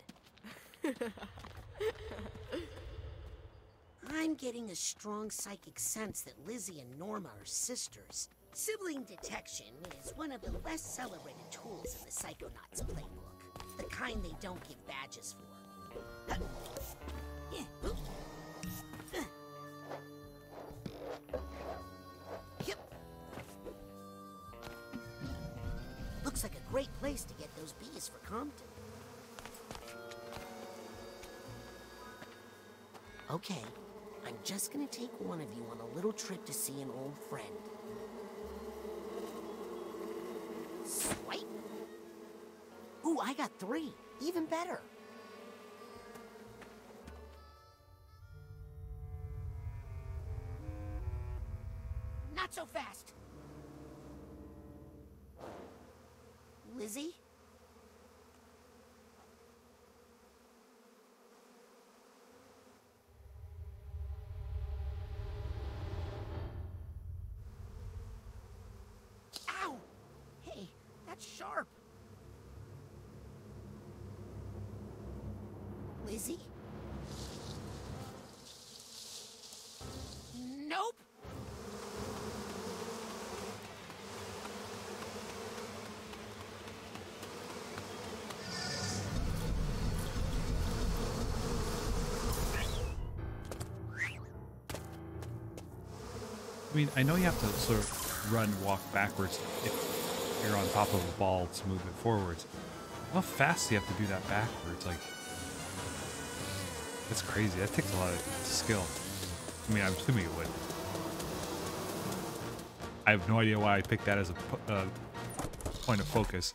I'm getting a strong psychic sense that Lizzie and Norma are sisters. Sibling detection is one of the less celebrated tools in the Psychonauts playbook. The kind they don't give badges for. Looks like a great place to get those bees for Compton. Okay, I'm just gonna take one of you on a little trip to see an old friend. Swipe! Ooh, I got three. Even better. Not so fast. Lizzie? Ow! Hey, that's sharp. Lizzie? Nope. I mean, I know you have to sort of run, walk backwards if you're on top of a ball to move it forwards. How fast do you have to do that backwards? Like, that's crazy. That takes a lot of skill. I mean, I'm assuming it would. I have no idea why I picked that as a po- uh, point of focus.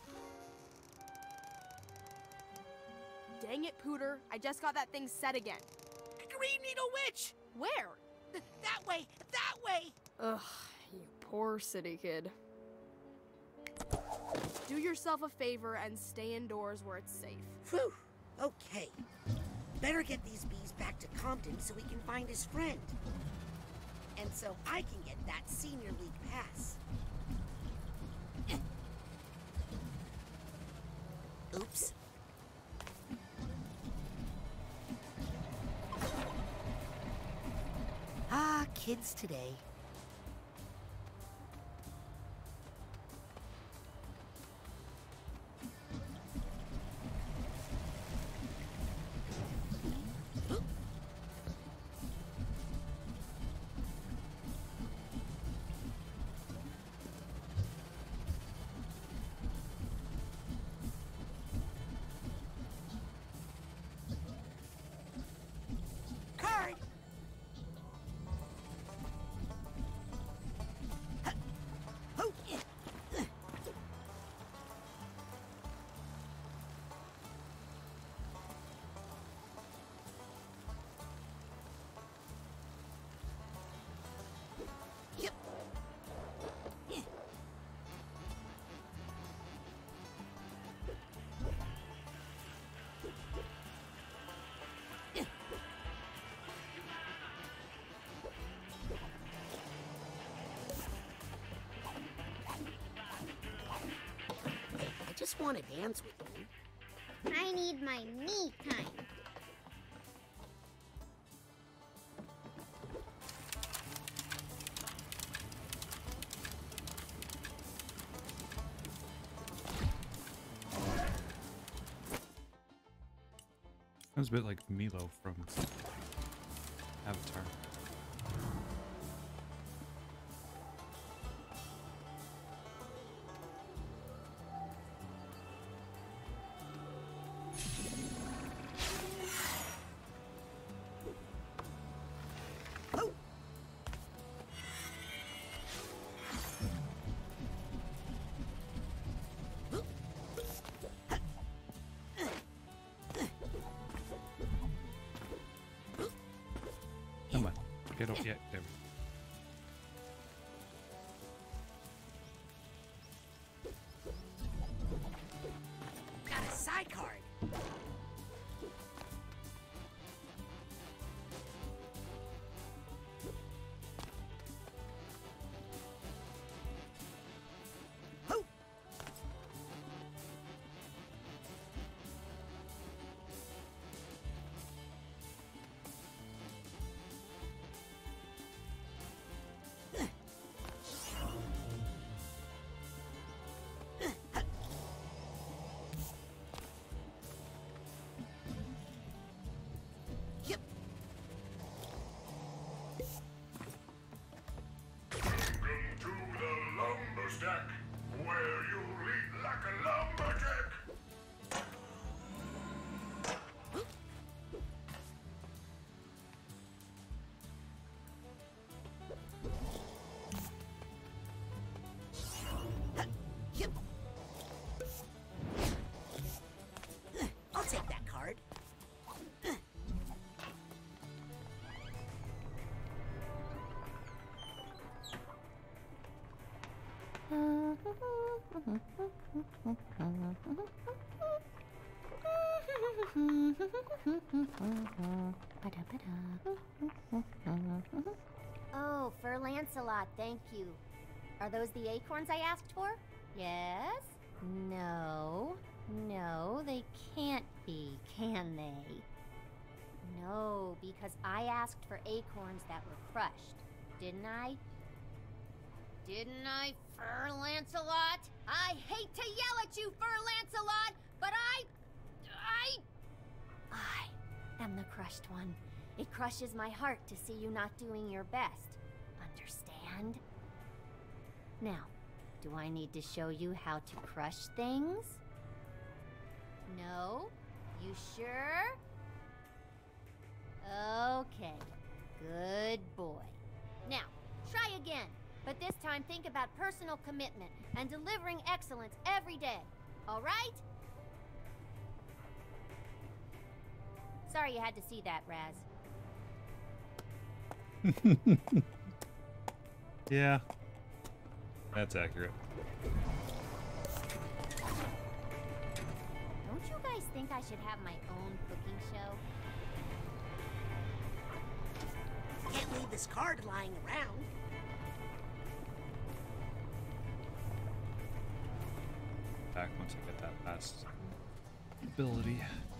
Dang it, Pooter. I just got that thing set again. Green Needle Witch! Where? Th that way! That way! Ugh, you poor city kid. Do yourself a favor and stay indoors where it's safe. Phew. Okay. Better get these bees back to Compton so we can find his friend. And so I can get that senior league pass. Oops. Ah, kids today. Just want to dance with you. I need my me time. That was a bit like Milo from Avatar. Come on, get up yet, there. Got a side card. Oh, for Lancelot, thank you. Are those the acorns I asked for? Yes? No. No, they can't be, can they? No, because I asked for acorns that were crushed, didn't I? Didn't I, Fur Lancelot? I hate to yell at you, Fur Lancelot, but I... I... I am the crushed one. It crushes my heart to see you not doing your best. Understand? Now, do I need to show you how to crush things? No? You sure? Okay. Good boy. Now, try again. But this time think about personal commitment and delivering excellence every day. All right? Sorry you had to see that, Raz. Yeah. That's accurate. Don't you guys think I should have my own cooking show? Can't leave this card lying around. Back once I get that last ability.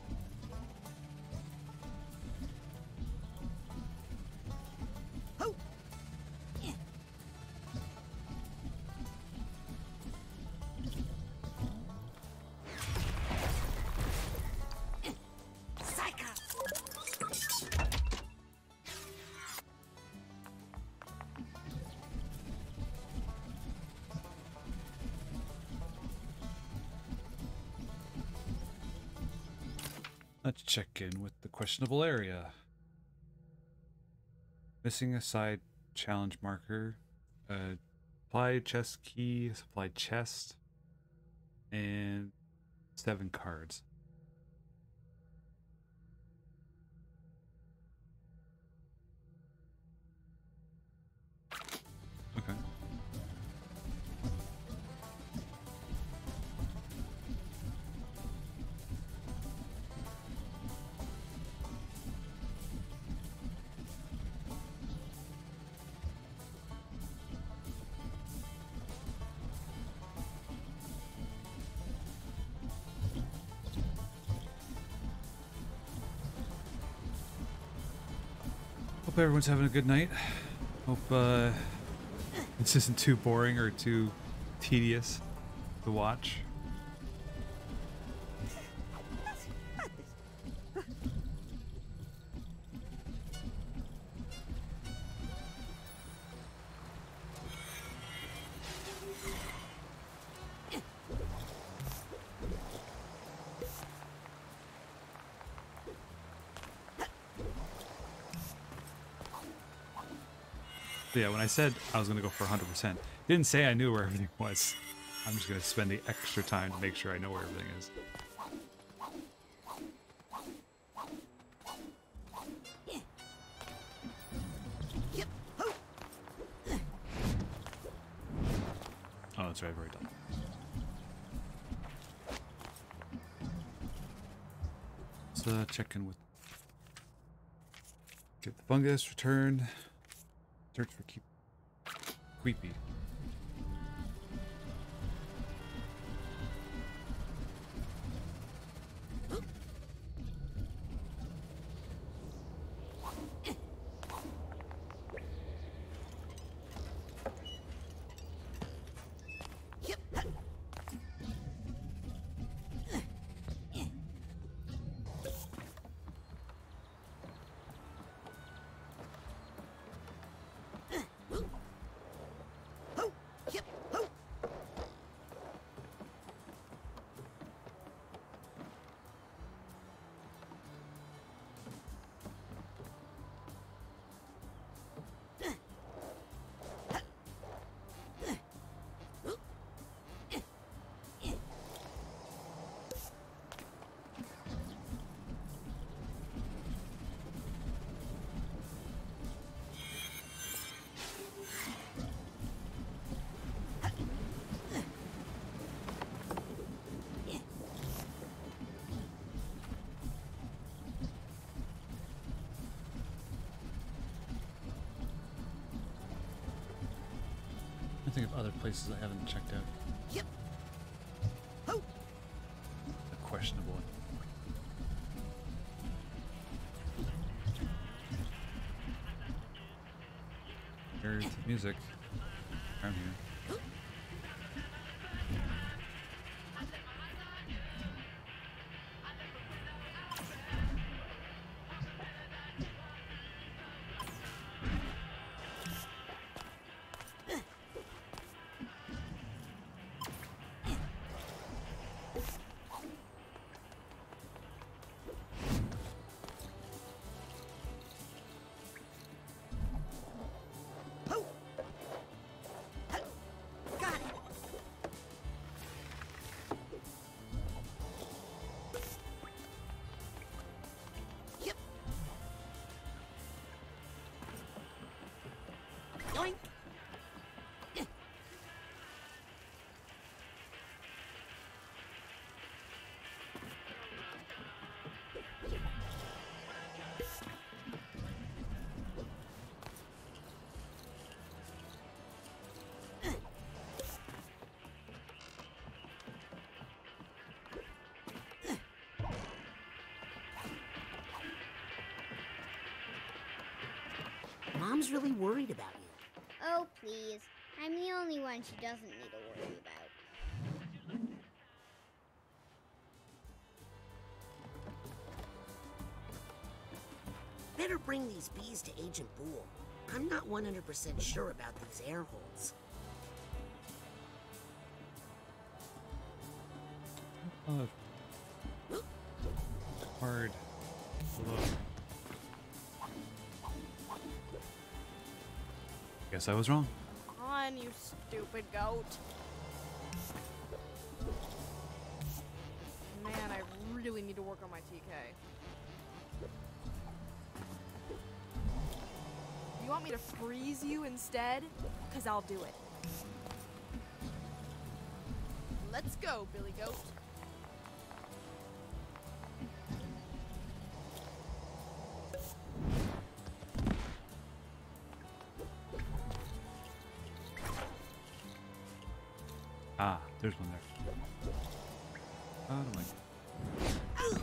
Let's check in with the questionable area. Missing a side challenge marker, uh, applied chest key, supplied chest, and seven cards. Okay. Hope everyone's having a good night. Hope uh, this isn't too boring or too tedious to watch. Yeah, when I said I was going to go for one hundred percent, didn't say I knew where everything was. I'm just going to spend the extra time to make sure I know where everything is. Oh, that's right, I've already done. Let's uh, check in with... Get the fungus, return... Search for keep creepy. think of other places I haven't checked out. Yep. Oh. A questionable one. Here's music around here. Yoink. Mom's really worried about you. Oh, please. I'm the only one she doesn't need to worry about. Better bring these bees to Agent Boole. I'm not one hundred percent sure about these air holes. Uh, hard. Look. Guess I was wrong. Come on, you stupid goat. Man, I really need to work on my T K. You want me to freeze you instead? Because I'll do it. Let's go, Billy Goat. Ah, there's one there. Oh my. Ow.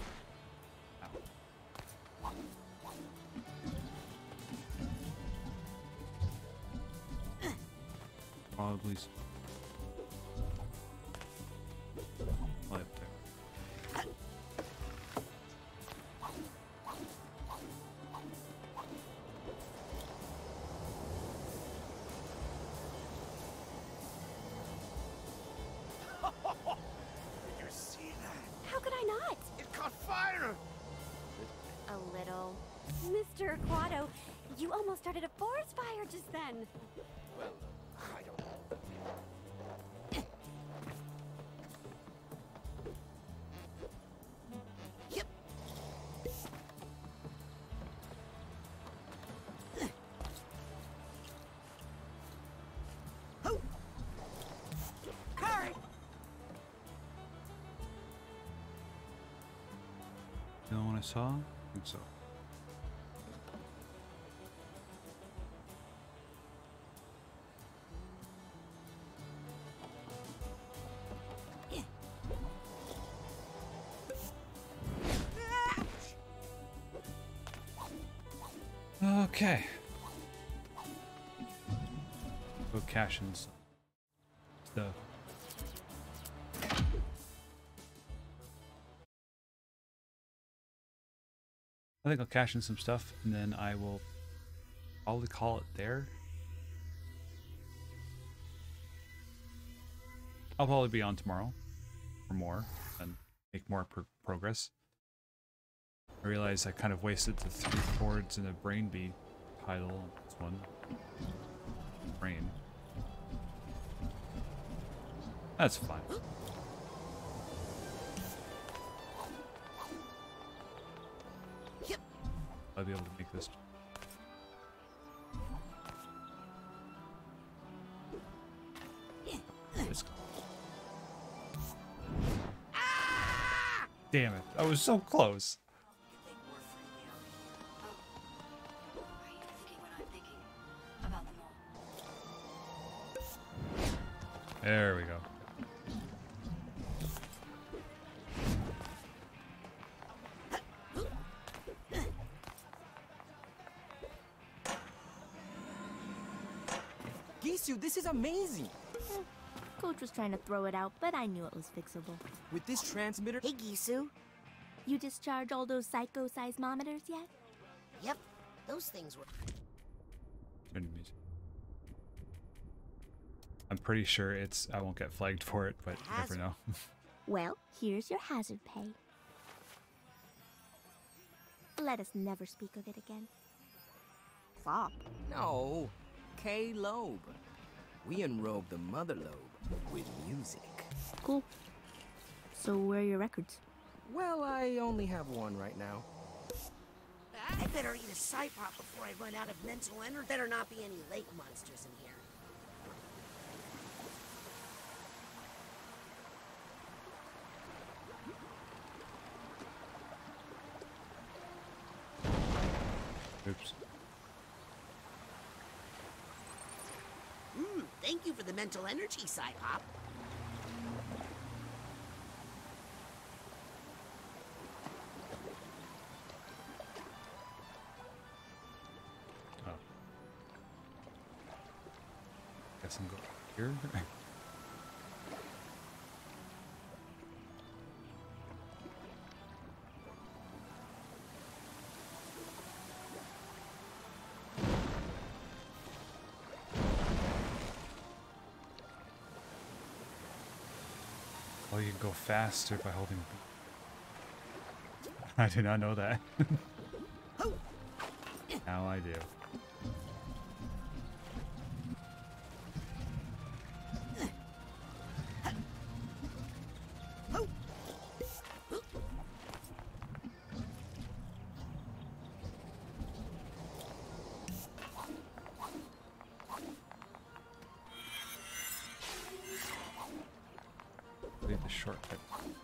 Probably. s- Right there. Did you see that? How could I not? It caught fire! A little. Mister Aquato, you almost started a forest fire just then. Well, I don't know. Yep. Oh. Hurry. You know what I saw? I think so. Okay. Go cash in some stuff. I think I'll cash in some stuff and then I will probably call it there. I'll probably be on tomorrow for more and make more pro progress. I realized I kind of wasted the three chords in a Brain Bee title on this one. Brain. That's fine. Yep. I'll be able to make this. Let's go. Damn it. I was so close. Are you thinking what I'm thinking? About them all? There we go. Gisu, this is amazing! Coach was trying to throw it out, but I knew it was fixable. With this transmitter... Hey, Gisu. You discharge all those psycho seismometers yet? Yep, those things were... Enemies. I'm pretty sure it's... I won't get flagged for it, but you never know. Well, here's your hazard pay. Let us never speak of it again. Plop? No. K-Lobe. We enrobe the mother lobe with music. Cool. So where are your records? Well, I only have one right now. I better eat a side pop before I run out of mental energy. Better not be any lake monsters in here. Oops. Mm, thank you for the mental energy, side hop. Oh. Guess I'm going here. Oh, you can go faster by holding. I did not know that. Now I do. The shortcut.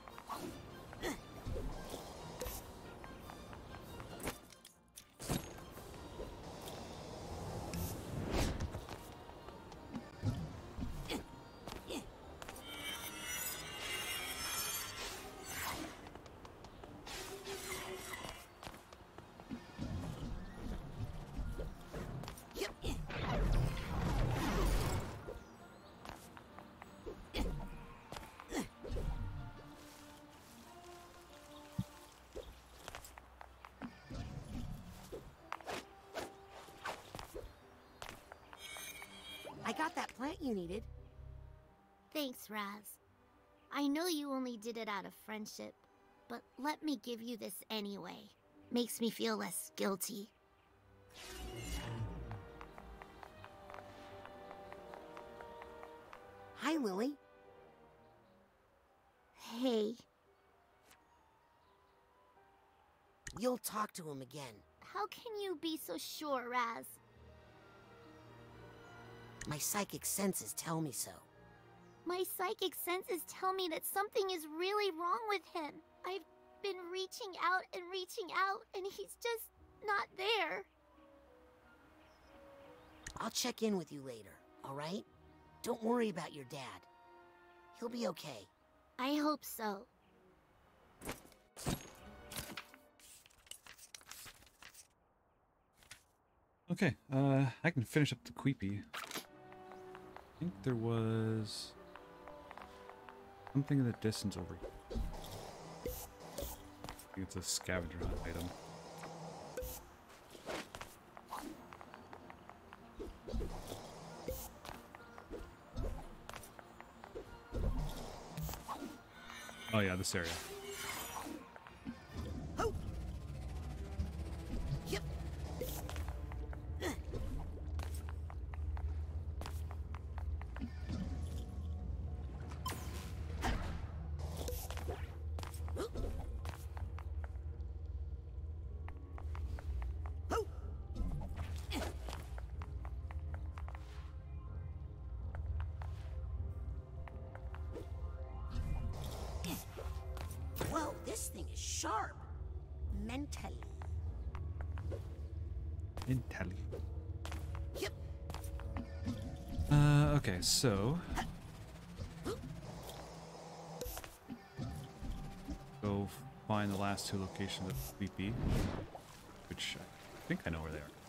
I got that plant you needed. Thanks, Raz. I know you only did it out of friendship, but let me give you this anyway. Makes me feel less guilty. Hi, Lily. Hey. You'll talk to him again. How can you be so sure, Raz? My psychic senses tell me so. My psychic senses tell me that something is really wrong with him. I've been reaching out and reaching out, and he's just not there. I'll check in with you later, all right? Don't worry about your dad. He'll be okay. I hope so. Okay, uh, I can finish up the Queepy. I think there was something in the distance over here. I think it's a scavenger hunt item. Oh yeah, this area. Whoa, this thing is sharp. Mentally. Mentally. Yep. Uh, okay, so find the last two locations of Sleepy, which I think I know where they are.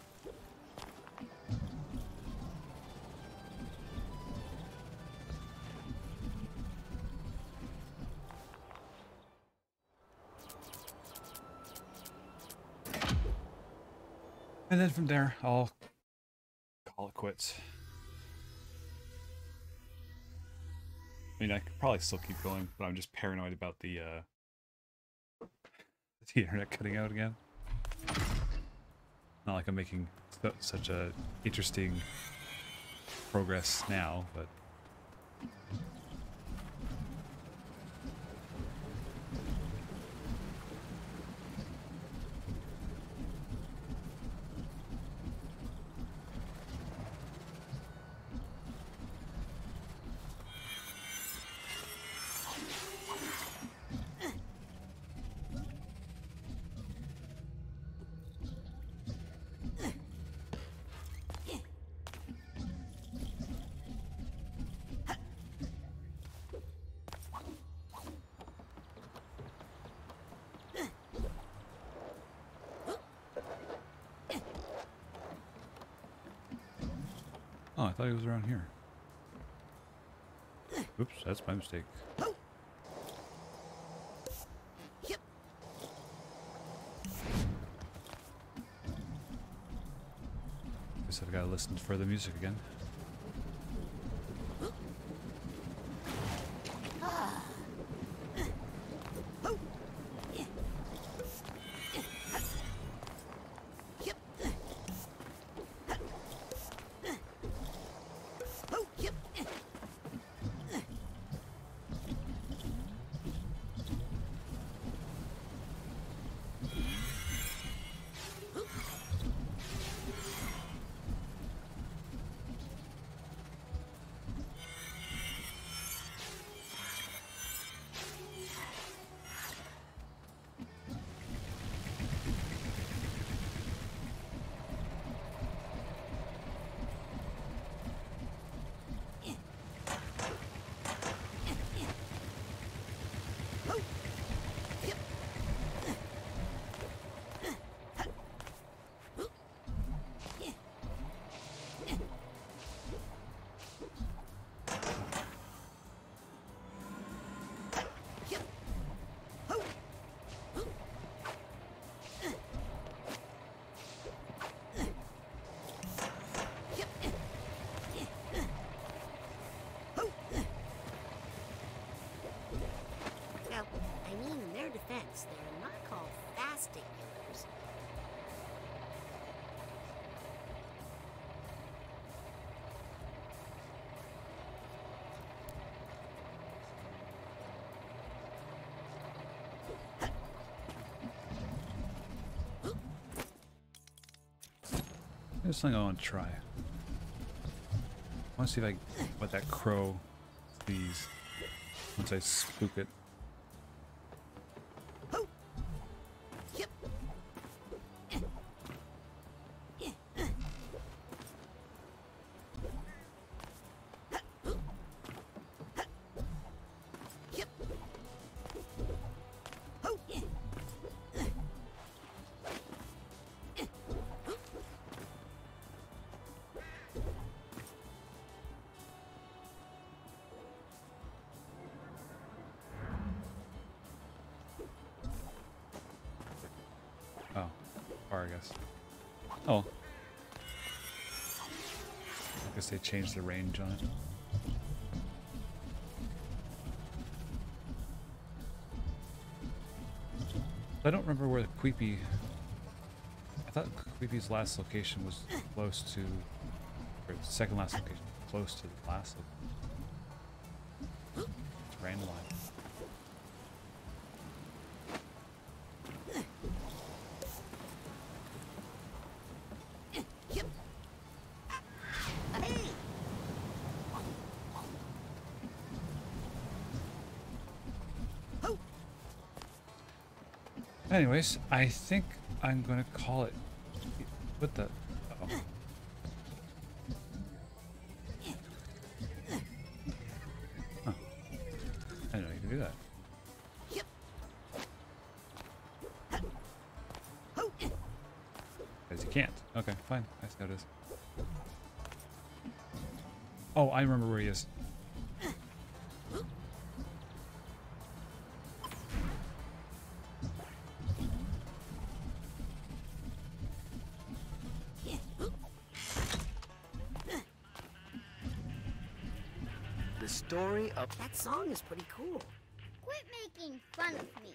And then from there, I'll call it quits. I mean, I could probably still keep going, but I'm just paranoid about the, uh, the internet cutting out again. Not like I'm making su such a interesting progress now, but... Oh, I thought he was around here. Oops, that's my mistake. Guess I've got to listen for the music again. They're not called fasciculars. There's something I want to try. I want to see if I what that crow sees once I spook it. Oh, far, I guess. Oh. I guess they changed the range on it. I don't remember where the Queepy... I thought Queepy's last location was close to... Or second last location, close to the last location. It's randomized. Anyways, I think I'm gonna call it. What the? Uh-oh. Huh. I didn't know you could do that. Because you can't. Okay, fine. I see how it is. Oh, I remember where he is. The story of that song is pretty cool. Quit making fun of me.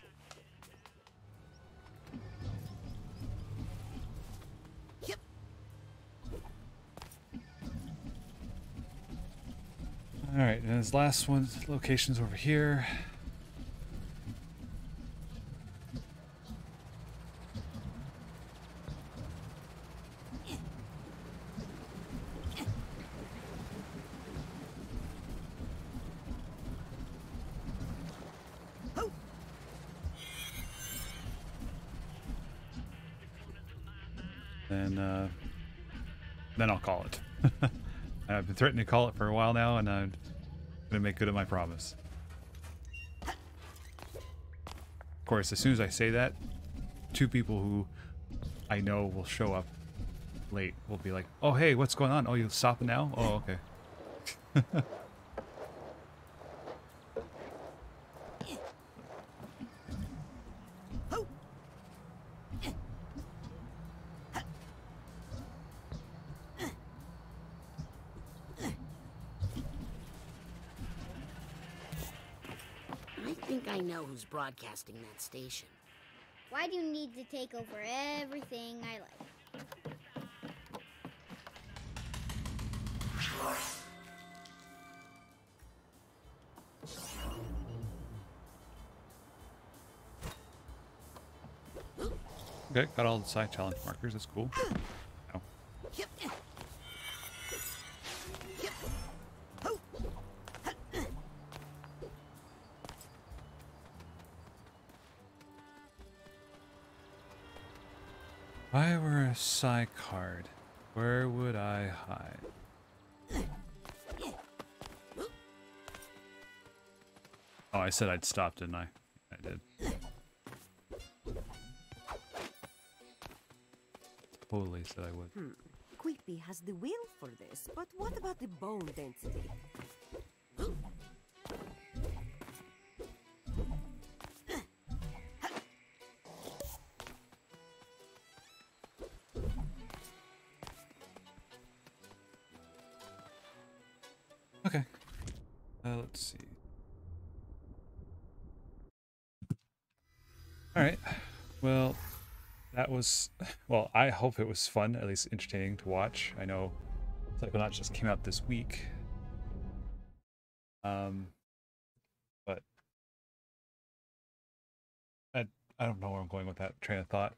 All right, and his last one location's over here. Then, uh, then I'll call it. I've been threatening to call it for a while now, and I'm gonna make good on my promise. Of course, as soon as I say that, two people who I know will show up late will be like, "Oh, hey, what's going on? Oh, you stopping now? Oh, okay." I think I know who's broadcasting that station. Why do you need to take over everything I like? Okay, got all the side challenge markers. That's cool. Oh. If I were a psi card, where would I hide? Oh, I said I'd stop, didn't I? I did. Totally said I would. Hmm. Quippy has the will for this, but what about the bone density? Okay. Uh, let's see. All right. Well, that was, well, I hope it was fun, at least entertaining to watch. I know Psychonauts just came out this week. Um, but I, I don't know where I'm going with that train of thought.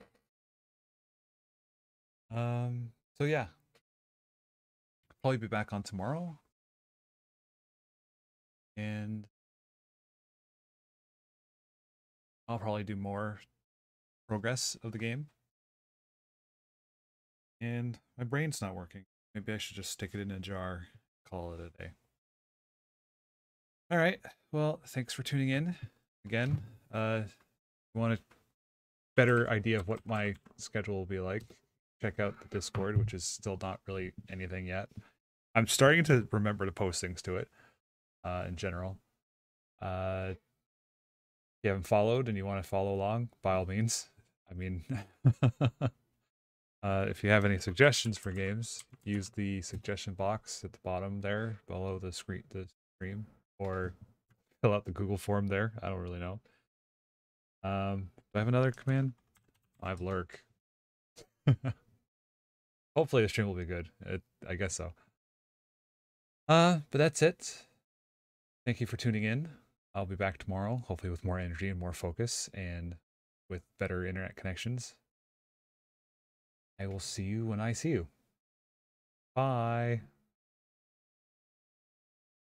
Um, so yeah. Probably be back on tomorrow. And I'll probably do more progress of the game. And my brain's not working. Maybe I should just stick it in a jar, call it a day. All right. Well, thanks for tuning in again. Uh, if you want a better idea of what my schedule will be like, check out the Discord, which is still not really anything yet. I'm starting to remember to post things to it. Uh, in general, uh, if you haven't followed and you want to follow along, by all means. I mean, uh, if you have any suggestions for games, use the suggestion box at the bottom there, below the screen, the stream, or fill out the Google form there. I don't really know. Um, do I have another command? I have lurk. Hopefully the stream will be good. It, I guess so. Uh, but that's it. Thank you for tuning in. I'll be back tomorrow, hopefully with more energy and more focus and with better internet connections. I will see you when I see you. Bye.